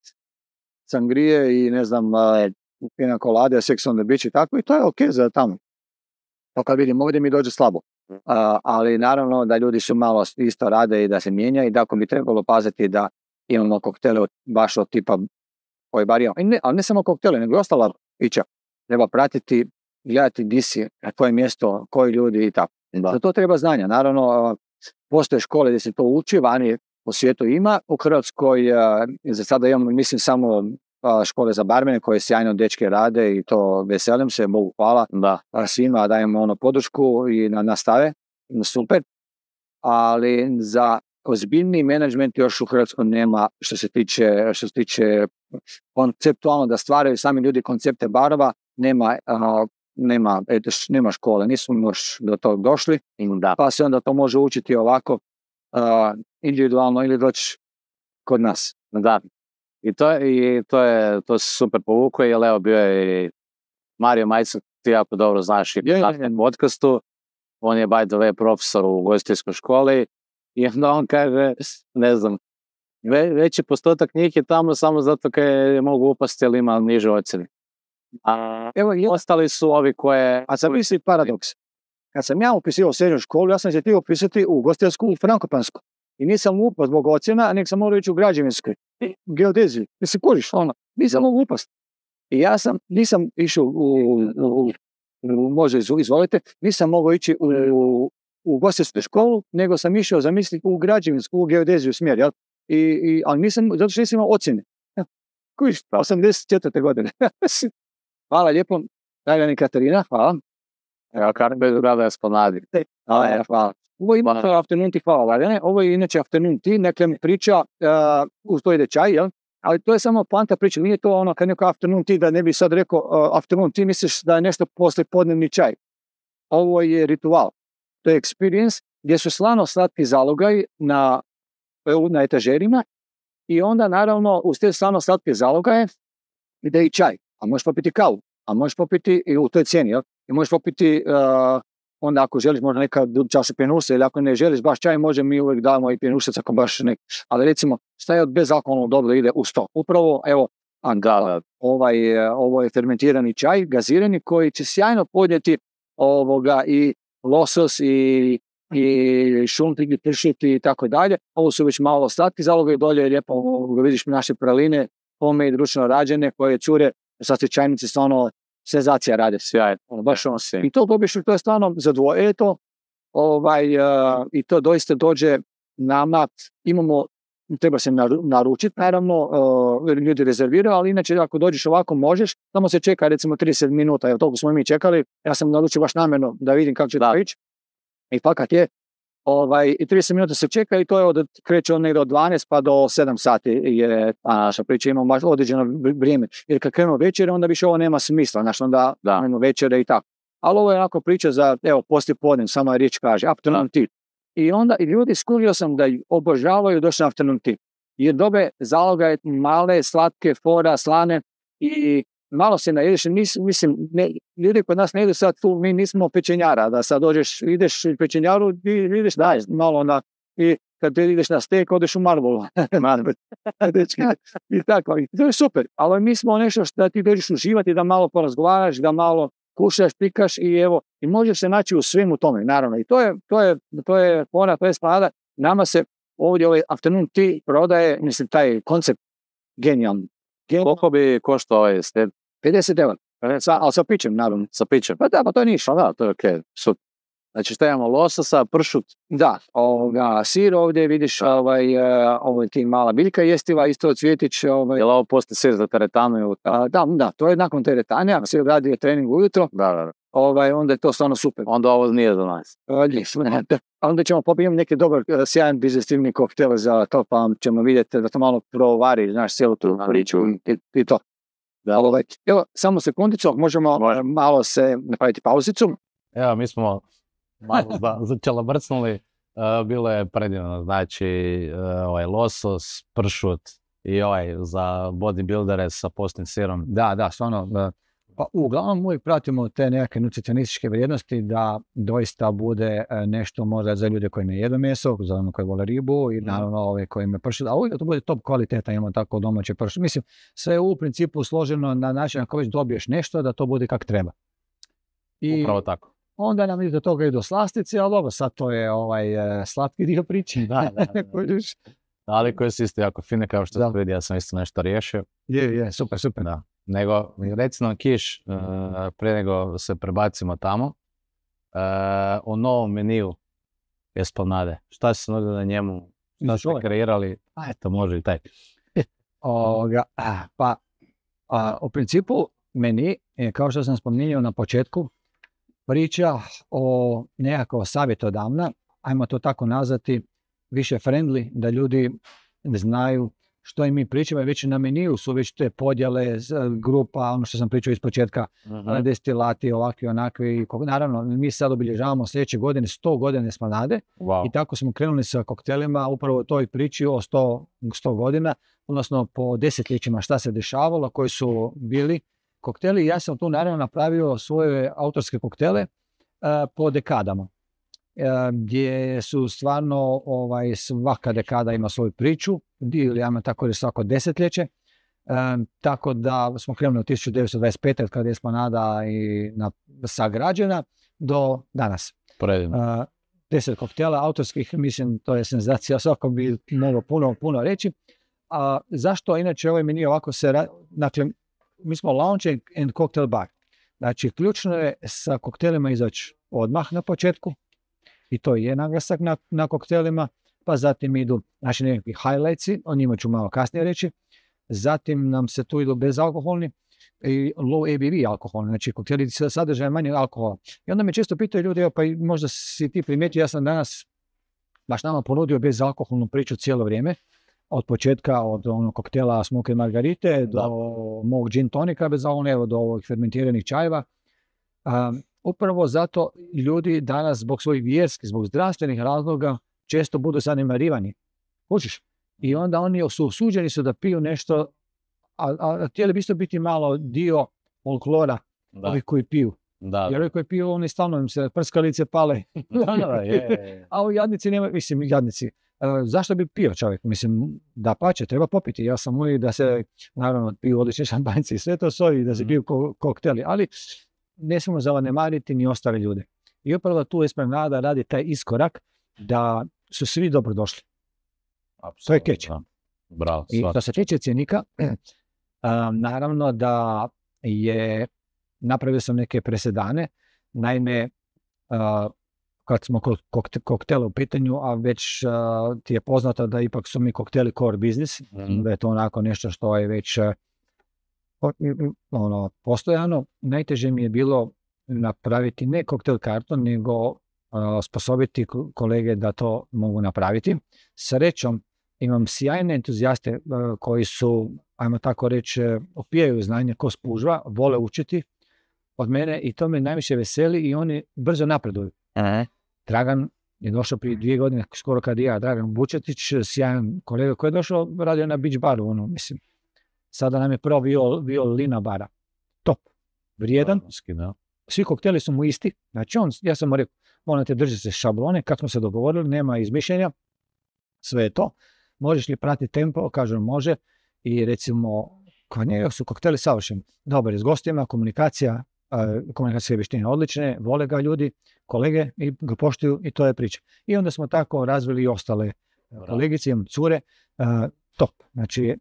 sangrije i ne znam, pina kolade, sex on the beach i tako, i to je ok za tamo. To kad vidim, ovdje mi dođe slabo. Uh, ali naravno da ljudi su malo isto rade i da se mijenja i da ako bi trebalo paziti da imamo koktele od, baš od tipa koji bar imamo. Ne, ali ne samo koktele, nego i ostala pića. Treba pratiti, gledati di si, na koje mjesto, koji ljudi i tako. Da. Za to treba znanja. Naravno, postoje škole gdje se to uči, vani po svijetu ima. U Hrvatskoj za sada imamo, mislim, samo škole za barmene koje sjajno dečke rade i to veselim se, Bogu hvala. Da. Svima dajemo ono podršku i na, nastave, super. Ali za ozbiljni menadžment još u Hrvatskoj nema što se tiče, što se tiče konceptualno da stvaraju sami ljudi koncepte barova, nema, uh, nema, eto, nema škole, nismo još do tog došli, da. Pa se onda to može učiti ovako uh, individualno ili doći kod nas. Da. I to, i to je to se super povukao, jer evo bio je i Mario Majcak, ti jako dobro znaš i je, na podcastu, on je by the way profesor u ugostiteljskoj školi i onda on kaže, ne znam, ve, veći postotak njih je tamo samo zato kaj mogu upasti ili ima niže ocjene. A evo, i ostali su ovi koje... A sad misli paradoks. Kad sam ja upisivao srednju školu, ja sam se htio upisati u ugostiteljsku u Frankopansku. I nisam upao zbog ocjena, nek sam morao ići u građevinskoj. Geodeziju. Mislim, kuriš, ono, nisam mogu upast. I ja sam, nisam išao u, u, u, u može izvolite, nisam mogao ići u, u, u ugostiteljsku školu, nego sam išao zamisliti u građevinsku, u geodeziju smjer, jel? I, i, ali nisam, zato što nisam imao ocjene. Ja, kuriš, osamdeset četvrte godine. Hvala lijepo, Dragani Katarina, hvala. Evo, Karbe, rada je spomladi. Hvala, hvala. Ovo ima to afternoon tea, hvala, ne? Ovo je inače afternoon tea, nekle mi priča, uh, uz to ide čaj, jel? Ali to je samo poanta priče, nije to ono kad neko afternoon tea, da ne bi sad rekao uh, afternoon tea, misliš da je nešto posle podnevni čaj. Ovo je ritual, to je experience gdje su slano slatki zalogaj na, na etažerima i onda naravno uz te slano slatke zalogaje ide i čaj, a možeš popiti kavu, a možeš popiti i u toj cijeni, jel? I možeš popiti... Uh, onda ako želiš možda neka čaša pjenusa ili ako ne želiš baš čaj, može mi uvijek damo i pjenušac ako baš nek. Ali recimo, šta je od bezalkoholnog dobro ide uz to? Upravo, evo, Angala, ovaj, ovo je fermentirani čaj, gazirani, koji će sjajno podnijeti ovoga i losos i, i šuntik i pršuti i tako dalje. Ovo su već malo slatki zaloga i dolje je lijepo, ovoga, vidiš naše praline, homemade, ručno rađene, koje cure, sad se čajnici stvarno senzacija rade, sjaj, ono, baš ono sve. I to dobiješ, to je stvarno za dvoje, to, ovaj, uh, i to doista dođe nama, imamo, treba se naručiti, naravno, uh, ljudi rezerviraju, ali inače ako dođeš ovako možeš, samo se čeka recimo trideset minuta, jer toliko smo mi čekali, ja sam naručio baš namjerno da vidim kako će da. To ići. I fakat je, Ovaj, i trideset minuta se čeka i to je od, kreće od negdje od dvanaest pa do sedam sati je ta naša priča, imamo baš određeno vrijeme. Jer kad krenemo večere, onda više ovo nema smisla, znači onda Da. imamo večere i tako. Ali ovo je onako priča za, evo, poslije podne, sama riječ kaže, afternoon tea. I onda i ljudi skurio sam da obožavaju doći na afternoon tea. Jer dobe zaloga male, slatke, fora, slane i malo se najedeš. Nis, mislim, ne, ljudi kod nas ne idu sad tu, mi nismo pečenjara, da sad dođeš, ideš u pečenjaru i ideš daj, malo na, i kad ideš na stek, odeš u Marvolu. I tako, i to je super. Ali mi smo nešto što ti dođeš uživati, da malo porazgovaraš, da malo kušaš, pikaš i evo, i možeš se naći u svemu tome, naravno. I to je, to je, to je fora, to je spada. Nama se ovdje ovaj afternoon tea prodaje, mislim, taj koncept genijalni. Koliko bi koštao ovaj sted? pedeset eura. Sa, ali sa pićem, naravno. Sa pićem? Pa da, pa to je ništa. Pa da, to je okej. Okay. Super. Znači šta imamo, lososa, pršut? Da, ovoga, sir ovdje vidiš, ovaj, uh, ovaj, ti mala biljka jestiva, isto cvjetić. Ovaj, Je li ovo poslije sir za teretanu? Ili... Uh, da, da, to je nakon teretane, ako se radi trening ujutro, da, da, da. Ovaj, onda je to stvarno super. Onda ovo nije za nas. Uh, onda ćemo popijemo neki dobar, uh, sjajan digestivni koktel za to, pa ćemo vidjeti da to malo provari, znaš, cijelu tu priču i, i to. Da. Ovaj, evo, samo sekundicu, možemo Može. malo se napraviti pauzicu. Evo, mi smo malo začela brcnuli, uh, bilo je predivno, znači uh, ovaj losos, pršut i ovaj za bodybuildere sa postnim sirom. Da, da, stvarno. Da. Pa uglavnom uvijek pratimo te neke nutricionističke vrijednosti da doista bude nešto možda za ljude koji ne jedu meso, za ono koji vole ribu i naravno ove koji me pršut, a uvijek da to bude top kvaliteta, imamo tako domaće pršut. Mislim, sve je u principu složeno na način ako već dobiješ nešto da to bude kak treba. I upravo tako. Onda nam ide do toga i do slastice, ali dobro, sad to je ovaj slatki dio priče. Da, da, da. Ali koje su isto jako fine, kao što se vidi, ja sam isto nešto riješio. Je, je, super, super. Da. Nego, reci nam Kiš, uh, prije nego se prebacimo tamo, uh, o novom meniju Esplanade. Šta se nudi na njemu? Šta ste kreirali? A eto, može i taj. Oga, a, pa, a, u principu meni, kao što sam spominjao na početku, priča o nekako savjetodavna, ajmo to tako nazvati, više friendly, da ljudi znaju što im mi pričamo, već na meniju su već te podjele, grupa, ono što sam pričao iz početka, uh-huh. destilati, ovakvi, onakvi. Naravno, mi sad obilježavamo sljedeće godine sto godine Esplanade wow. i tako smo krenuli sa koktelima upravo o toj priči o sto, sto godina, odnosno po desetljećima šta se dešavalo, koji su bili kokteli. Ja sam tu naravno napravio svoje autorske koktele uh, po dekadama. Gdje su stvarno ovaj, svaka dekada ima svoju priču, ili ajmo tako reći svako desetljeće, e, tako da smo krenuli od tisuću devetsto dvadeset pete kada je Esplanada i na, sagrađena do danas. Predivno. E, deset koktela autorskih, mislim, to je senzacija, svako bi moglo puno, puno reći. A zašto inače ovaj meni ovako se radi? Dakle, mi smo lounge and cocktail bar. Znači, ključno je sa koktelima izaći odmah na početku, i to je naglasak na, na koktelima, pa zatim idu naši nekakvi highlightsi, o njima ću malo kasnije reći, zatim nam se tu idu bezalkoholni i low A B V alkoholni, znači kokteli sadržaja manje alkohola. I onda me često pitaju ljudi, evo, pa možda si ti primijetio, ja sam danas baš nama ponudio bezalkoholnu priču cijelo vrijeme, od početka, od onog koktela Smoke Margarite do mog gin tonika bezalkoholne, evo do ovih fermentiranih čajeva. Um, Upravo zato ljudi danas zbog svojih vjerskih, zbog zdravstvenih razloga često budu zanemarivani. Hoćeš? I onda oni su osuđeni su da piju nešto, a, a htjeli bi isto biti malo dio folklora ovih koji piju. Da. Jer ovi koji piju, oni stalno im se prskalice pale. Da, da, je. A ovi jadnici nema, mislim, jadnici. Uh, zašto bi pio čovjek? Mislim, da pače, treba popiti. Ja sam uvijek da se, naravno, piju odlični šampanjci i sve to soji, da se piju ko- kokteli, ali ne smemo zanemariti ni ostale ljude. I upravo tu Esplanada radi taj iskorak da su svi dobro došli. To je catch. Bravo. I što se tiče cjenika, um, naravno da je napravio sam neke presedane. Naime, uh, kad smo kokte, koktele u pitanju, a već uh, ti je poznato da ipak su mi kokteli core business, mm. da je to onako nešto što je već uh, ono, postojano. Najteže mi je bilo napraviti ne koktel karton, nego osposobiti kolege da to mogu napraviti. Srećom, imam sjajne entuzijaste uh, koji su, ajmo tako reći, opijaju znanje ko spužva, vole učiti od mene i to me najviše veseli i oni brzo napreduju. Aha. Dragan je došao prije dvije godine, skoro kad i ja, Dragan Vučetić, sjajan kolega koji je došao, radio na beach baru, ono, mislim. Sada nam je prvo bio, bio Lina bara. Top. Vrijedan. Da. Svi kokteli su mu isti. Znači on, ja sam mu rekao, morate držati se šablone, kako smo se dogovorili, nema izmišljenja, sve je to. Možeš li pratiti tempo? Kažem, može. I recimo, kod njega su kokteli savršeni. Dobar je s gostima, komunikacija, uh, komunikacijske vještine odlične, vole ga ljudi, kolege i ga poštuju i to je priča. I onda smo tako razvili i ostale kolegice, imam cure, uh, top. Znači,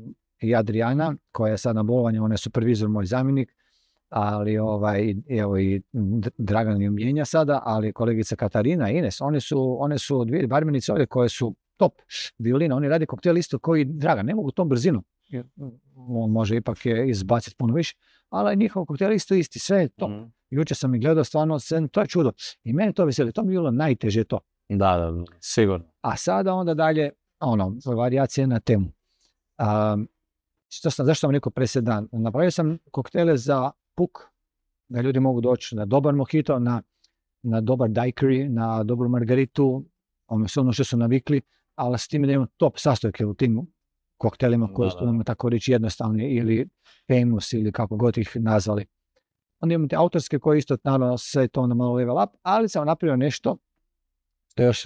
i Adriana, koja je sad na bolovanju, ona je supervizor, moj zamjenik, ali ovaj, evo i Dragan je mijenja sada, ali kolegica Katarina i Ines, one su, one su dvije barmenice ovdje koje su top violina, oni radi koktel isto koji Dragan, ne mogu tom brzinom, jer on može ipak je izbaciti puno više, ali njihov koktel isto isti, sve je top. Mm. Jučer sam i gledao stvarno, to je čudo. I meni to veseli, to mi je bilo najteže to. Da, da, sigurno. A sada onda dalje, ono, varijacije na temu. Um, što sam, zašto sam rekao presedan? Napravio sam koktele za puk, da ljudi mogu doći na dobar mojito, na, na dobar daiquiri, na dobru margaritu, ono sve ono što su navikli, ali s tim da imamo top sastojke u tim koktelima koji su nam tako reći jednostavni ili famous ili kako god ih nazvali. Onda imamo te autorske koje isto naravno sve to onda malo level up, ali sam napravio nešto što još,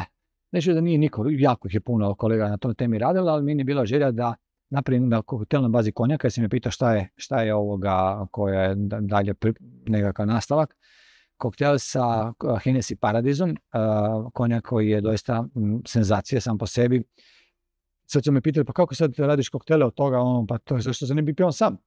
nešto da nije niko, jako ih je puno kolega na tom temi radila, ali meni je bila želja da napravim da koktel na bazi konjaka, jer se me pita šta je, šta je ovoga koja je dalje nekakav nastavak. Koktel sa Hennessy Paradizom, uh, konjak koji je doista m, senzacija sam po sebi. Sad su me pitali, pa kako sad radiš koktele od toga, ono, pa to je zašto se ne bi pio sam.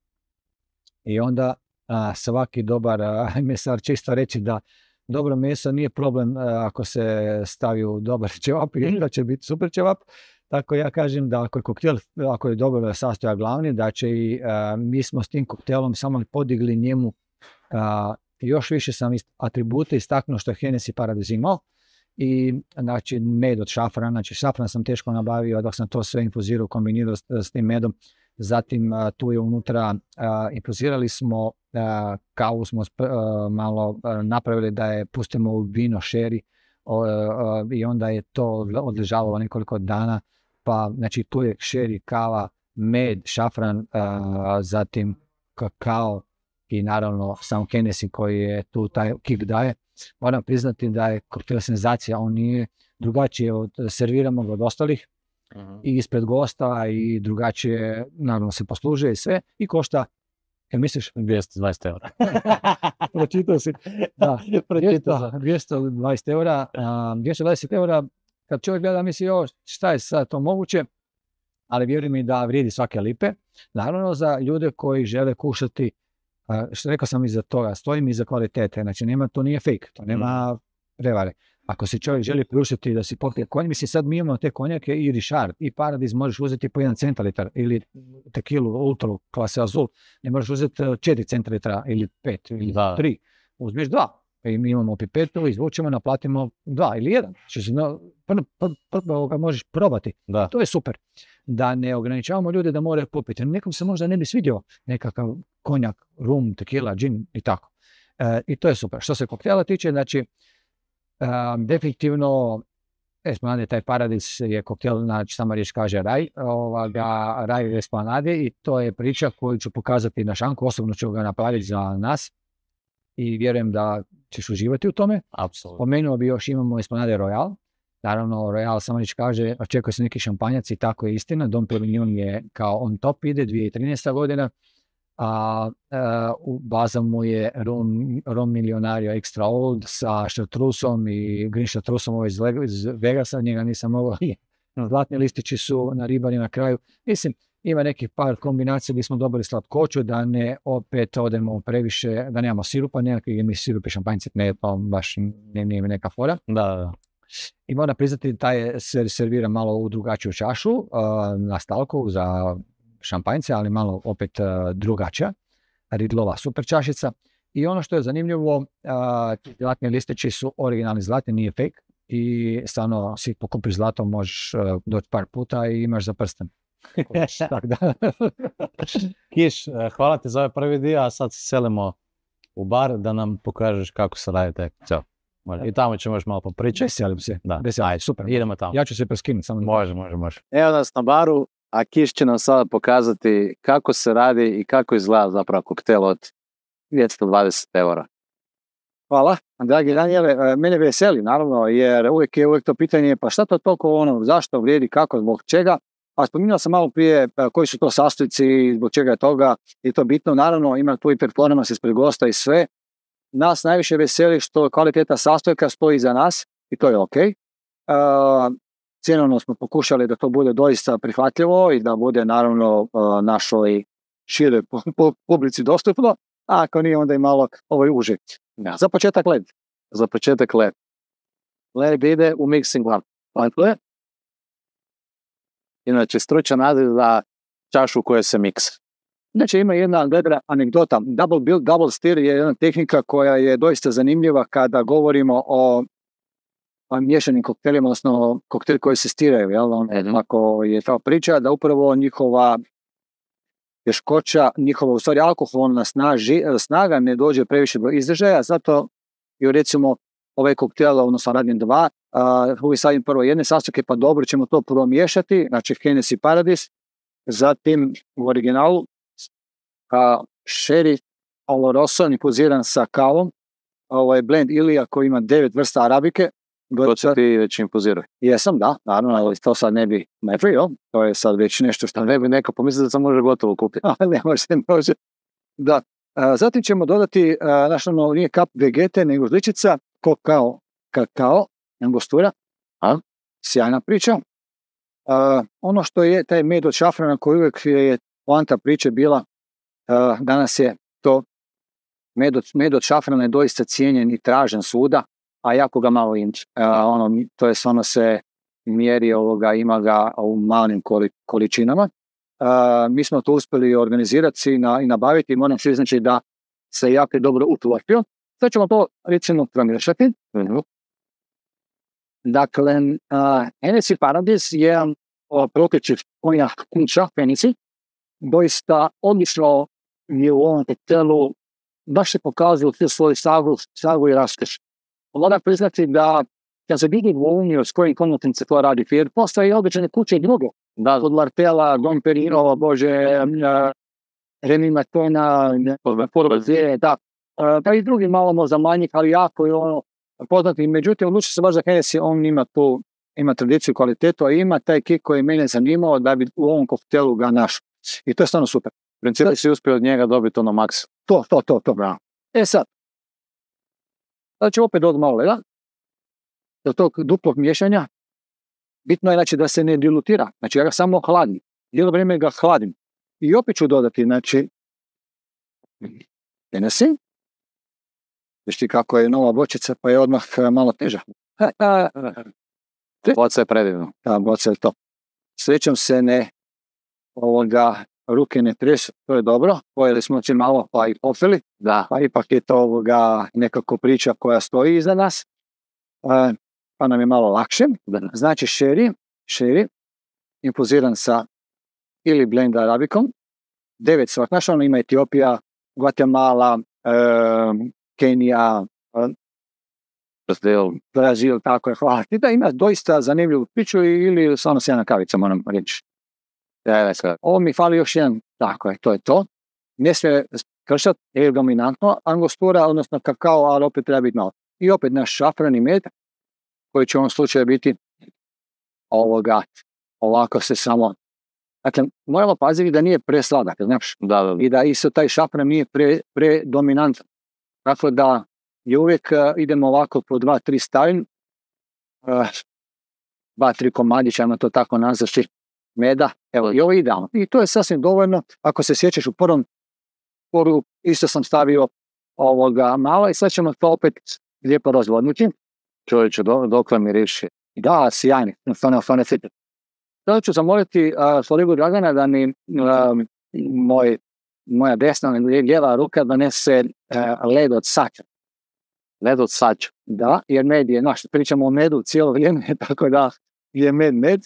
I onda uh, svaki dobar uh, mesar će isto reći da dobro meso nije problem uh, ako se stavi u dobar ćevap, ili da će biti super ćevap. Tako ja kažem da ako je koktel, ako je dobro sastoja glavni, da će i uh, mi smo s tim koktelom samo podigli njemu uh, još više sam ist, atribute istaknuo što je Hennessy Paradis imao. I znači med od šafrana, znači šafran sam teško nabavio dok sam to sve infuzirao, kombinirao s, s tim medom. Zatim uh, tu je unutra, uh, infuzirali smo, uh, kavu smo uh, malo uh, napravili da je pustimo u vino sherry uh, uh, i onda je to odležavalo nekoliko dana. Pa znači tu je sherry, kava, med, šafran, uh, zatim kakao i naravno sam Hennessy koji je tu taj kick daje. Moram priznati da je koktel senzacija, on nije drugačije od, serviramo ga od ostalih uh-huh. i ispred gosta i drugačije, naravno se poslužuje i sve i košta, jel misliš? dvjesto dvadeset eura. Pročitao si. Da, dvjesto dvadeset eura. dvjesto dvadeset eura, kad čovjek gleda misli, o, šta je sad to moguće, ali vjerujem mi da vrijedi svake lipe. Naravno za ljude koji žele kušati, Uh, što rekao sam iza toga, stojim iza kvalitete, znači nema, to nije fake, to nema prevare. Ako se čovjek želi priuštiti da si popije konj, mislim sad mi imamo te konjake i Richard i Paradis možeš uzeti po jedan centilitar ili tekilu, ultru, klase azul, ne možeš uzeti četiri centilitra ili pet ili da. tri, uzmeš dva. I mi imamo pipetu, izvučemo, naplatimo dva ili jedan. Znači, no, prvo pr, pr, pr, možeš probati. Da. To je super. Da ne ograničavamo ljude da moraju popiti. Nekom se možda ne bi svidio nekakav konjak, rum, tequila, džin i tako. E, I to je super. Što se koktela tiče, znači, e, definitivno, Esplanade, taj Paradis je koktel, znači sama riječ kaže raj, ovoga, raj Esplanade i to je priča koju ću pokazati na šanku, osobno ću ga napraviti za nas. I vjerujem da ćeš uživati u tome. Apsolutno. Pomenuo bi još, imamo Esplanade Royal. Naravno, Royal samo reći kaže, očekuje se neki šampanjac i tako je istina. Dom Perignon je kao on top ide, dvije tisuće trinaesta godina. A, a u baza mu je Rum, Rum Milionario Extra Old sa Chartreusom i Green Chartreusom ovo iz, iz Vegasa, njega nisam mogao. Zlatni listići su na ribari na kraju. Mislim, ima nekih par kombinacija gdje smo dobili slatkoću, da ne opet odemo previše, da nemamo sirupa, nekakvi mi sirup i šampanjci, ne, pa baš nije, nije neka fora. Da, da. I moram priznati, taj se servira malo u drugačiju čašu, uh, na stalku za šampanjce, ali malo opet uh, drugačija. Ridlova super čašica. I ono što je zanimljivo, a, zlatni listići su originalni zlatni, nije fake. I stvarno si pokupiš zlatom, možeš uh, doći par puta i imaš za prsten. Tak da. Kiš, hvala ti za ovaj prvi dio, a sad se selimo u bar da nam pokažeš kako se radi taj koktel. I tamo ćemo još malo popričati. Veselim se. Da, Veselim. ajde, Super. Idemo tamo. Ja ću se preskinuti. Samo može, može, može. Evo nas na baru, a Kiš će nam sada pokazati kako se radi i kako izgleda zapravo koktel od dvjesto dvadeset eura. Hvala. Dragi Danijele, mene veseli naravno, jer uvijek je uvijek to pitanje, pa šta to toliko ono, zašto vrijedi, kako, zbog čega? A spominjao sam malo prije koji su to sastojci, zbog čega je toga, je to bitno. Naravno, ima tu i performans ispred gosta i sve. Nas najviše veseli što kvaliteta sastojka stoji za nas i to je ok. Uh, Cjenovno smo pokušali da to bude doista prihvatljivo i da bude naravno uh, našoj široj publici dostupno, a ako nije onda i malo ovaj uži. Ja. Za početak led. Za početak led. Led ide u mixing lamp. Led. Inače, stručan naziv za čašu u kojoj se miksa. Znači, ima jedna gledana anegdota. Double build, double stir je jedna tehnika koja je doista zanimljiva kada govorimo o, o miješanim koktelima, odnosno kokteli koji se stiraju. Jel? Mm-hmm. Ako je ta priča da upravo njihova teškoća, njihova u stvari alkoholna snaži, snaga ne dođe previše do izražaja, zato i recimo ovaj koktel, odnosno radim dva, uh, uvijek stavim prvo jedne sastojke, pa dobro ćemo to prvo miješati, znači Hennessy Paradise, zatim u originalu uh, Sherry Oloroso infuziran sa kavom, ovaj blend Ilija koji ima devet vrsta arabike. To će ti već infuzirati. Jesam, da, naravno, ali to sad ne bi mefrio, to je sad već nešto što ne bi neko pomislio da se može gotovo kupiti. Ali ne može, ne može. Da. A, zatim ćemo dodati, naš ono nije kap vegete, nego žličica, kokao, kakao, angostura. A? Sjajna priča. A, ono što je taj med od šafrana koji uvijek je poanta priče bila, a, danas je to med od, med od šafrana je doista cijenjen i tražen svuda, a jako ga malo inč. A, ono, to je ono se mjeri ovoga, ima ga u malim količinama. Uh, mi smo to uspjeli organizirati i, na, i nabaviti i moram se znači da se jako dobro utvrpio. Sad ćemo to recimo promješati. Mm-hmm. Dakle, uh, Hennessy Paradise je prokrećiv konjak kunča, Hennessy. Doista odlično je u ovom koktelu, baš se pokazuje u svoju sagu, sagu i raskeš. Moram priznati da kad se vidi volumiju s kojim konjukom se to radi, jer postoje i običajne kuće i druge. Da, od Martela, Dom Perino, Bože, uh, Remi Matona, Porobazire, da. Uh, pa i drugi malo možda manjih, ali jako je ono poznati. Međutim, odlučio se baš za Hennessy, on ima tu, ima tradiciju, kvalitetu, a ima taj kik koji mene zanimao da bi u ovom koktelu ga našao. I to je stvarno super. U principu si uspio od njega dobiti ono maks. To, to, to, to, bravo. E sad, sad ću opet dodati malo leda. Do tog duplog miješanja bitno je znači, da se ne dilutira, znači ja ga samo hladim, cijelo vrijeme ga hladim. I opet ću dodati, znači, Hennessy, viš ti kako je nova bočica, pa je odmah malo teža. Boca je predivno. Da, boca je to. Srećom se ne, ovoga, ruke ne tresu, to je dobro, pojeli smo se malo pa i popili, da. Pa ipak je to ovoga, nekako priča koja stoji iza nas. Uh, pa nam je malo lakše. Znači sherry, sherry, infuziran sa ili blend arabikom, devet sort. Znaš, ono ima Etiopija, Guatemala, uh, Kenija, uh, Brazil. Brazil, tako je, hvala ti. Da, ima doista zanimljivu priču ili samo sjajna kavica, moram reći. Ja, ovo mi fali još jedan, tako je, to je to. Ne smije kršati, je dominantno angostura, odnosno kakao, ali opet treba biti malo. I opet naš šafrani med, koji će u ovom slučaju biti ovoga, ovako se samo, dakle, moramo paziti da nije presladak, znaš, da, da. I da isto taj šafran nije pre, predominantan. Dakle, da je uvijek uh, idemo ovako po dva, tri stavim, uh, dva, tri komadića, ima to tako nazvaši meda, evo, i ovo je idealno. I to je sasvim dovoljno, ako se sjećaš u prvom poru, isto sam stavio ovoga malo i sad ćemo to opet lijepo razvodnuti. Čovječe, do, dokle mi riši. Da, sjajni, stvarno, stvarno sviđa. Sada ću zamoliti uh, kolegu Dragana da mi uh, moj moja desna lijeva ruka donese uh, led od sača. Led od sača. Da, jer med je, naš, pričamo o medu cijelo vrijeme, tako da je med med.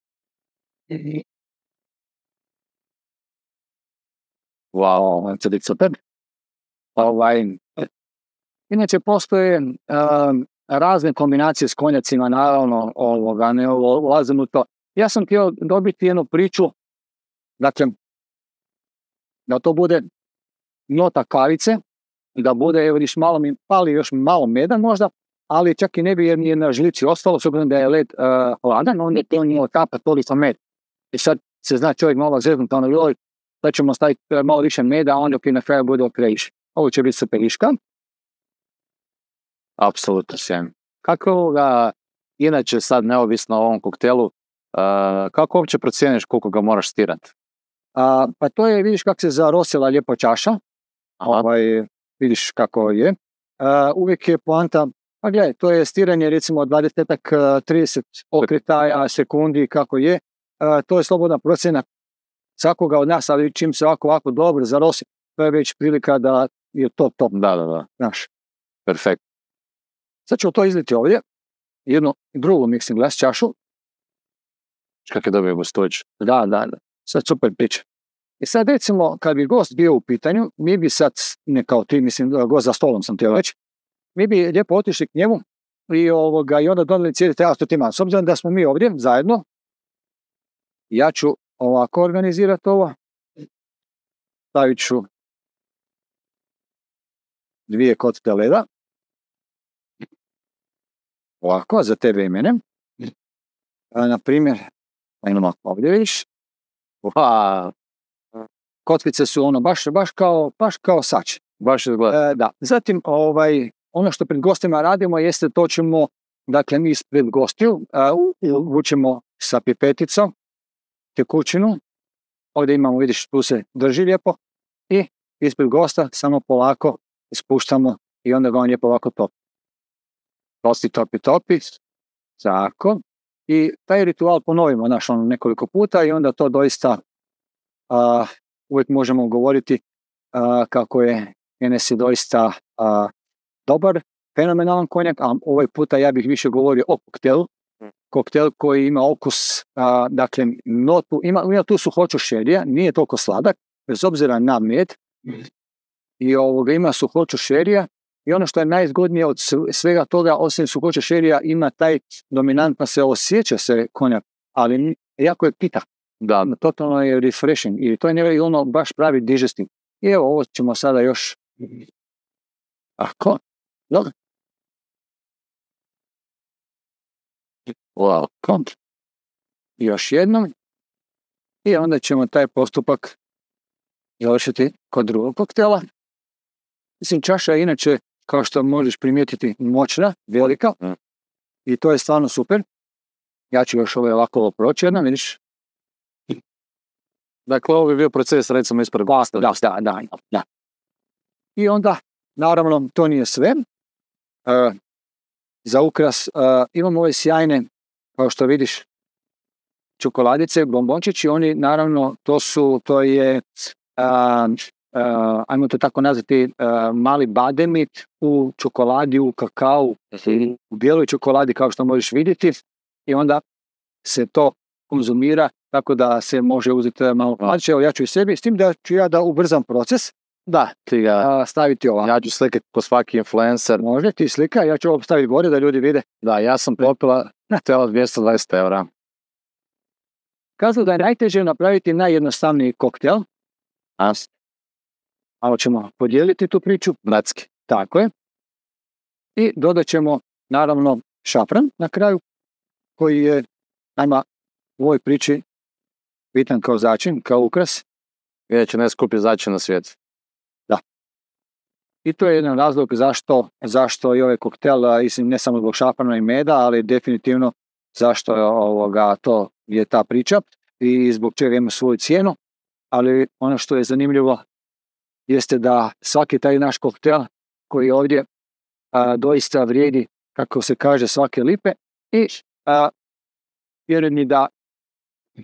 Wow, to je super. Ovaj, inače postoje um, razne kombinacije s konjacima, naravno, ovoga, ne ulazim u to. Ja sam htio dobiti jednu priču, dakle, da to bude nota kavice, da bude, evo vidiš, malo mi pali još malo meda možda, ali čak i ne bi jer nije na žlici ostalo, s obzirom da je led uh, hladan, on je to nije otapa toliko med. I sad se zna čovjek malo zeznuti, ono joj, sad ćemo staviti malo više meda, a onda ok, na kraju bude okrejiš. Ovo će biti superiška. Apsolutno sjajno. Kako ga, inače sad neovisno o ovom koktelu, uh, kako uopće procijeniš koliko ga moraš stirati? Uh, pa to je, vidiš kako se zarosila lijepo čaša. Ovaj, vidiš kako je. Uh, uvijek je poanta, pa gledaj, to je stiranje recimo dvadeset do trideset okretaja sekundi kako je. Uh, to je slobodna procjena svakoga od nas, ali čim se ovako, ovako dobro zarosi, to je već prilika da je top, top. Da, da, da. Znaš. Perfekt. Sad ću to izliti ovdje, jednu drugu mixing glass čašu. Kako je dobio gostoć? Da, da, da. Sad super priča. I sad recimo, kad bi gost bio u pitanju, mi bi sad, ne kao ti, mislim, gost za stolom sam htio reći, mi bi lijepo otišli k njemu i, ovoga, i onda donijeli cijeli taj asortiman. S obzirom da smo mi ovdje zajedno, ja ću ovako organizirati ovo. Stavit ću dvije kocke leda. Ovako, za tebe i mene. Na primjer, ajmo ovdje vidiš. Wow. Kockice su ono baš, baš kao, baš kao sač. Baš izgleda. E, da. Zatim, ovaj, ono što pred gostima radimo jeste to ćemo, dakle, mi ispred gostiju uh, vučemo sa pipeticom tekućinu. Ovdje imamo, vidiš, tu se drži lijepo i ispred gosta samo polako ispuštamo i onda ga on lijepo ovako topi. Topi, topi, topi. Tako. I taj ritual ponovimo, naš, ono, nekoliko puta i onda to doista uh, uvijek možemo govoriti uh, kako je Hennessy doista uh, dobar, fenomenalan konjak, a ovaj puta ja bih više govorio o koktelu. Koktel koji ima okus, uh, dakle, notu, ima, ima tu suhoću šerija, nije toliko sladak, bez obzira na med, i ovoga, ima suhoću šerija, i ono što je najzgodnije od svega toga, osim suhoće šerija, ima taj dominantno se osjeća se konjak, ali jako je pita. Da. Totalno je refreshing i to je nevjerojatno, ono baš pravi digesting. I evo, ovo ćemo sada još ako, dobro. Wow. Kont. Još jednom. I onda ćemo taj postupak završiti kod drugog koktela. Mislim, čaša je inače, kao što možeš primijetiti, moćna, velika. Mm. I to je stvarno super. Ja ću još ovo ovako proći jednom, vidiš. Dakle, ovo bi bio proces, recimo, ispred gosta. Da, da, da, da. I onda, naravno, to nije sve. Uh, za ukras uh, imamo ove sjajne, kao što vidiš, čokoladice, bombončići. Oni, naravno, to su, to je, uh, uh, ajmo to tako nazvati, uh, mali bademi u čokoladi, u kakao, Mm-hmm. u bijeloj čokoladi, kao što možeš vidjeti. I onda se to konzumira tako da se može uzeti malo plaće. Evo, ja ću i sebi, s tim da ću ja da ubrzam proces. Da, ti ga, uh, staviti ovako. ja ću slikati ko svaki influencer. Može, ti slika, ja ću ovo staviti gore da ljudi vide. Da, ja sam popila tela dvjesto dvadeset eura. Kazao da je najteže napraviti najjednostavniji koktel. A? Malo ćemo podijeliti tu priču. Bratski. Tako je. I dodat ćemo, naravno, šafran na kraju, koji je, najma, u ovoj priči bitan kao začin, kao ukras. Inače najskuplji začin na svijetu. Da. I to je jedan razlog zašto, zašto je ovaj koktel, mislim, ne samo zbog šafrana i meda, ali definitivno zašto je ovoga, to je ta priča i zbog čega ima svoju cijenu. Ali ono što je zanimljivo jeste da svaki taj naš koktel koji ovdje a, doista vrijedi, kako se kaže, svake lipe i a, vjerujem mi da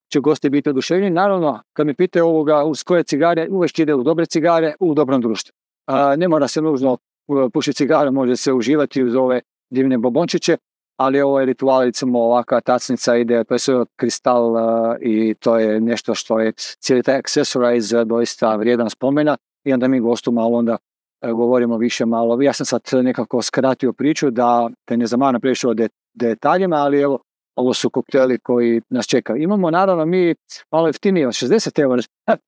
će gosti biti oduševljeni. Naravno, kad mi pitaju ovoga uz koje cigare, uvijek ide u dobre cigare, u dobrom društvu. A, ne mora se nužno pušiti cigara, može se uživati uz ove divne bobončiće, ali ovo je ritual, recimo ovakva tacnica ide, to je sve od kristal uh, i to je nešto što je cijeli taj accessorize doista vrijedan spomena i onda mi gostu malo onda uh, govorimo više malo. Ja sam sad nekako skratio priču da te ne zamana previše o de- detaljima, ali evo, ovo su kokteli koji nas čekaju. Imamo naravno mi malo jeftinije od šezdeset eura.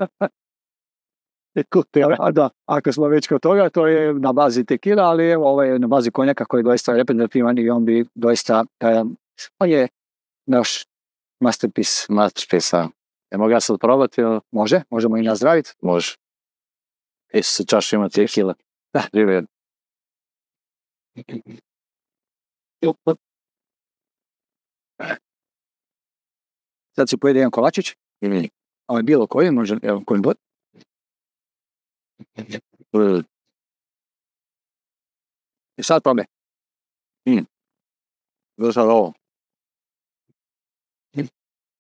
Koktela, da, ako smo već kod toga, to je na bazi tekila, ali evo, ovo je na bazi konjaka koji je doista reprezentativan i on bi doista, um, on je naš masterpiece. Masterpiece, a. E, mogu ja sad probati? Ili? Može, možemo i nazdraviti. Može. E, se čaš ima tekila. Da. Živjeli. Sad si pojede jedan kolačić. Mm. Ovo je bilo koji, može, evo, koji bod. Mm. I sad probaj. Mm. Zato sad ovo. Mm.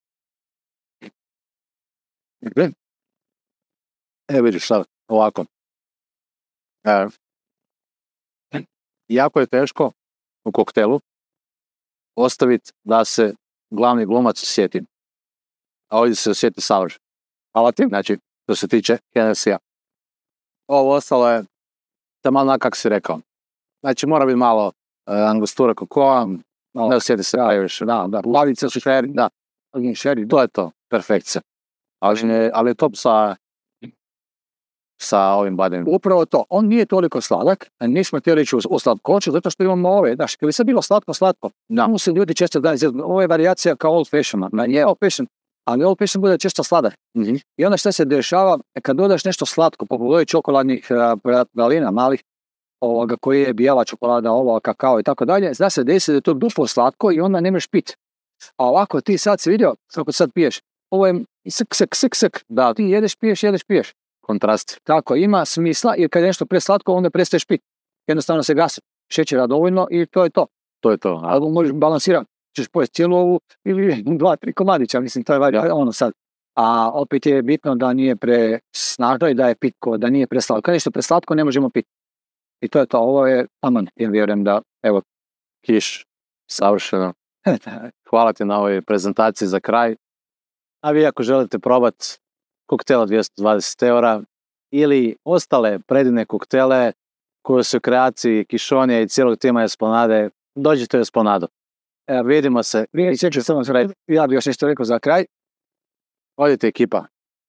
Mm. E, vidiš sad, ovako. E, jako je teško u koktelu ostaviti da se glavni glumac sjeti. A ovdje se osjeti savršeno. Hvala ti. Znači, što se tiče Hennessy-a. Ovo ostalo je tamo onak kako si rekao. Znači, mora biti malo uh, angostura kokoa, malo ne osjeti se previše. Da, da, plavice su šeri, da. Šeri, to je to, perfekcija. Ali, ne, ali je top sa, sa ovim badem. Upravo to, on nije toliko sladak, nismo htjeli reći o slatkoću, zato što imamo ove, znaš, kad bi sad bilo slatko, slatko, da, mu se ljudi često da, ovo je varijacija kao old fashion, je old fashion, ali old fashion bude često sladak. Mm-hmm. I onda što se dešava, kad dodaš nešto slatko, poput ovih čokoladnih uh, pralina malih, ovoga, koji je bijela čokolada, ovo, kakao i tako dalje, zna se desi da je to duplo slatko i onda nemaš pit. A ovako ti sad si vidio, kako sad piješ, ovo je sik, sik, sik, sik, da, ti jedeš, piješ, jedeš, piješ. Kontrast. Tako, ima smisla, jer kad je nešto preslatko, onda prestaješ pit. Jednostavno se gasi šećera dovoljno i to je to. To je to. Ali možeš balansirati. Češ pojesti cijelu ovu ili dva, tri komadića, mislim, to je vari, ja. ono sad. A opet je bitno da nije presnažno i da je pitko, da nije preslatko. Kad je nešto preslatko, ne možemo piti. I to je to, ovo je aman. Ja vjerujem da, evo, kiš, savršeno. Hvala ti na ovoj prezentaciji za kraj. A vi ako želite probati koktela dvjesto dvadeset eura ili ostale predivne koktele koje su u kreaciji Kišonija i cijelog tima Esplanade, dođite u Esplanadu. E, vidimo se. Prije sjećam samo kraj. Ja bih još nešto rekao za kraj. Odite ekipa.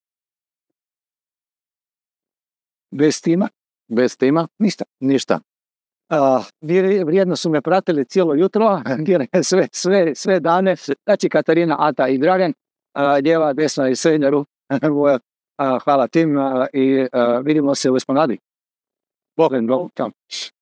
Bez tima. Bez tima? Ništa. Ništa. Uh, vrijedno su me pratili cijelo jutro, sve, sve, sve dane. Znači Katarina, Ata i Dragan, uh, djeva, desna i srednja ruka. uh, hvala tim uh, i uh, vidimo se u Esplanadi. Bog, bog,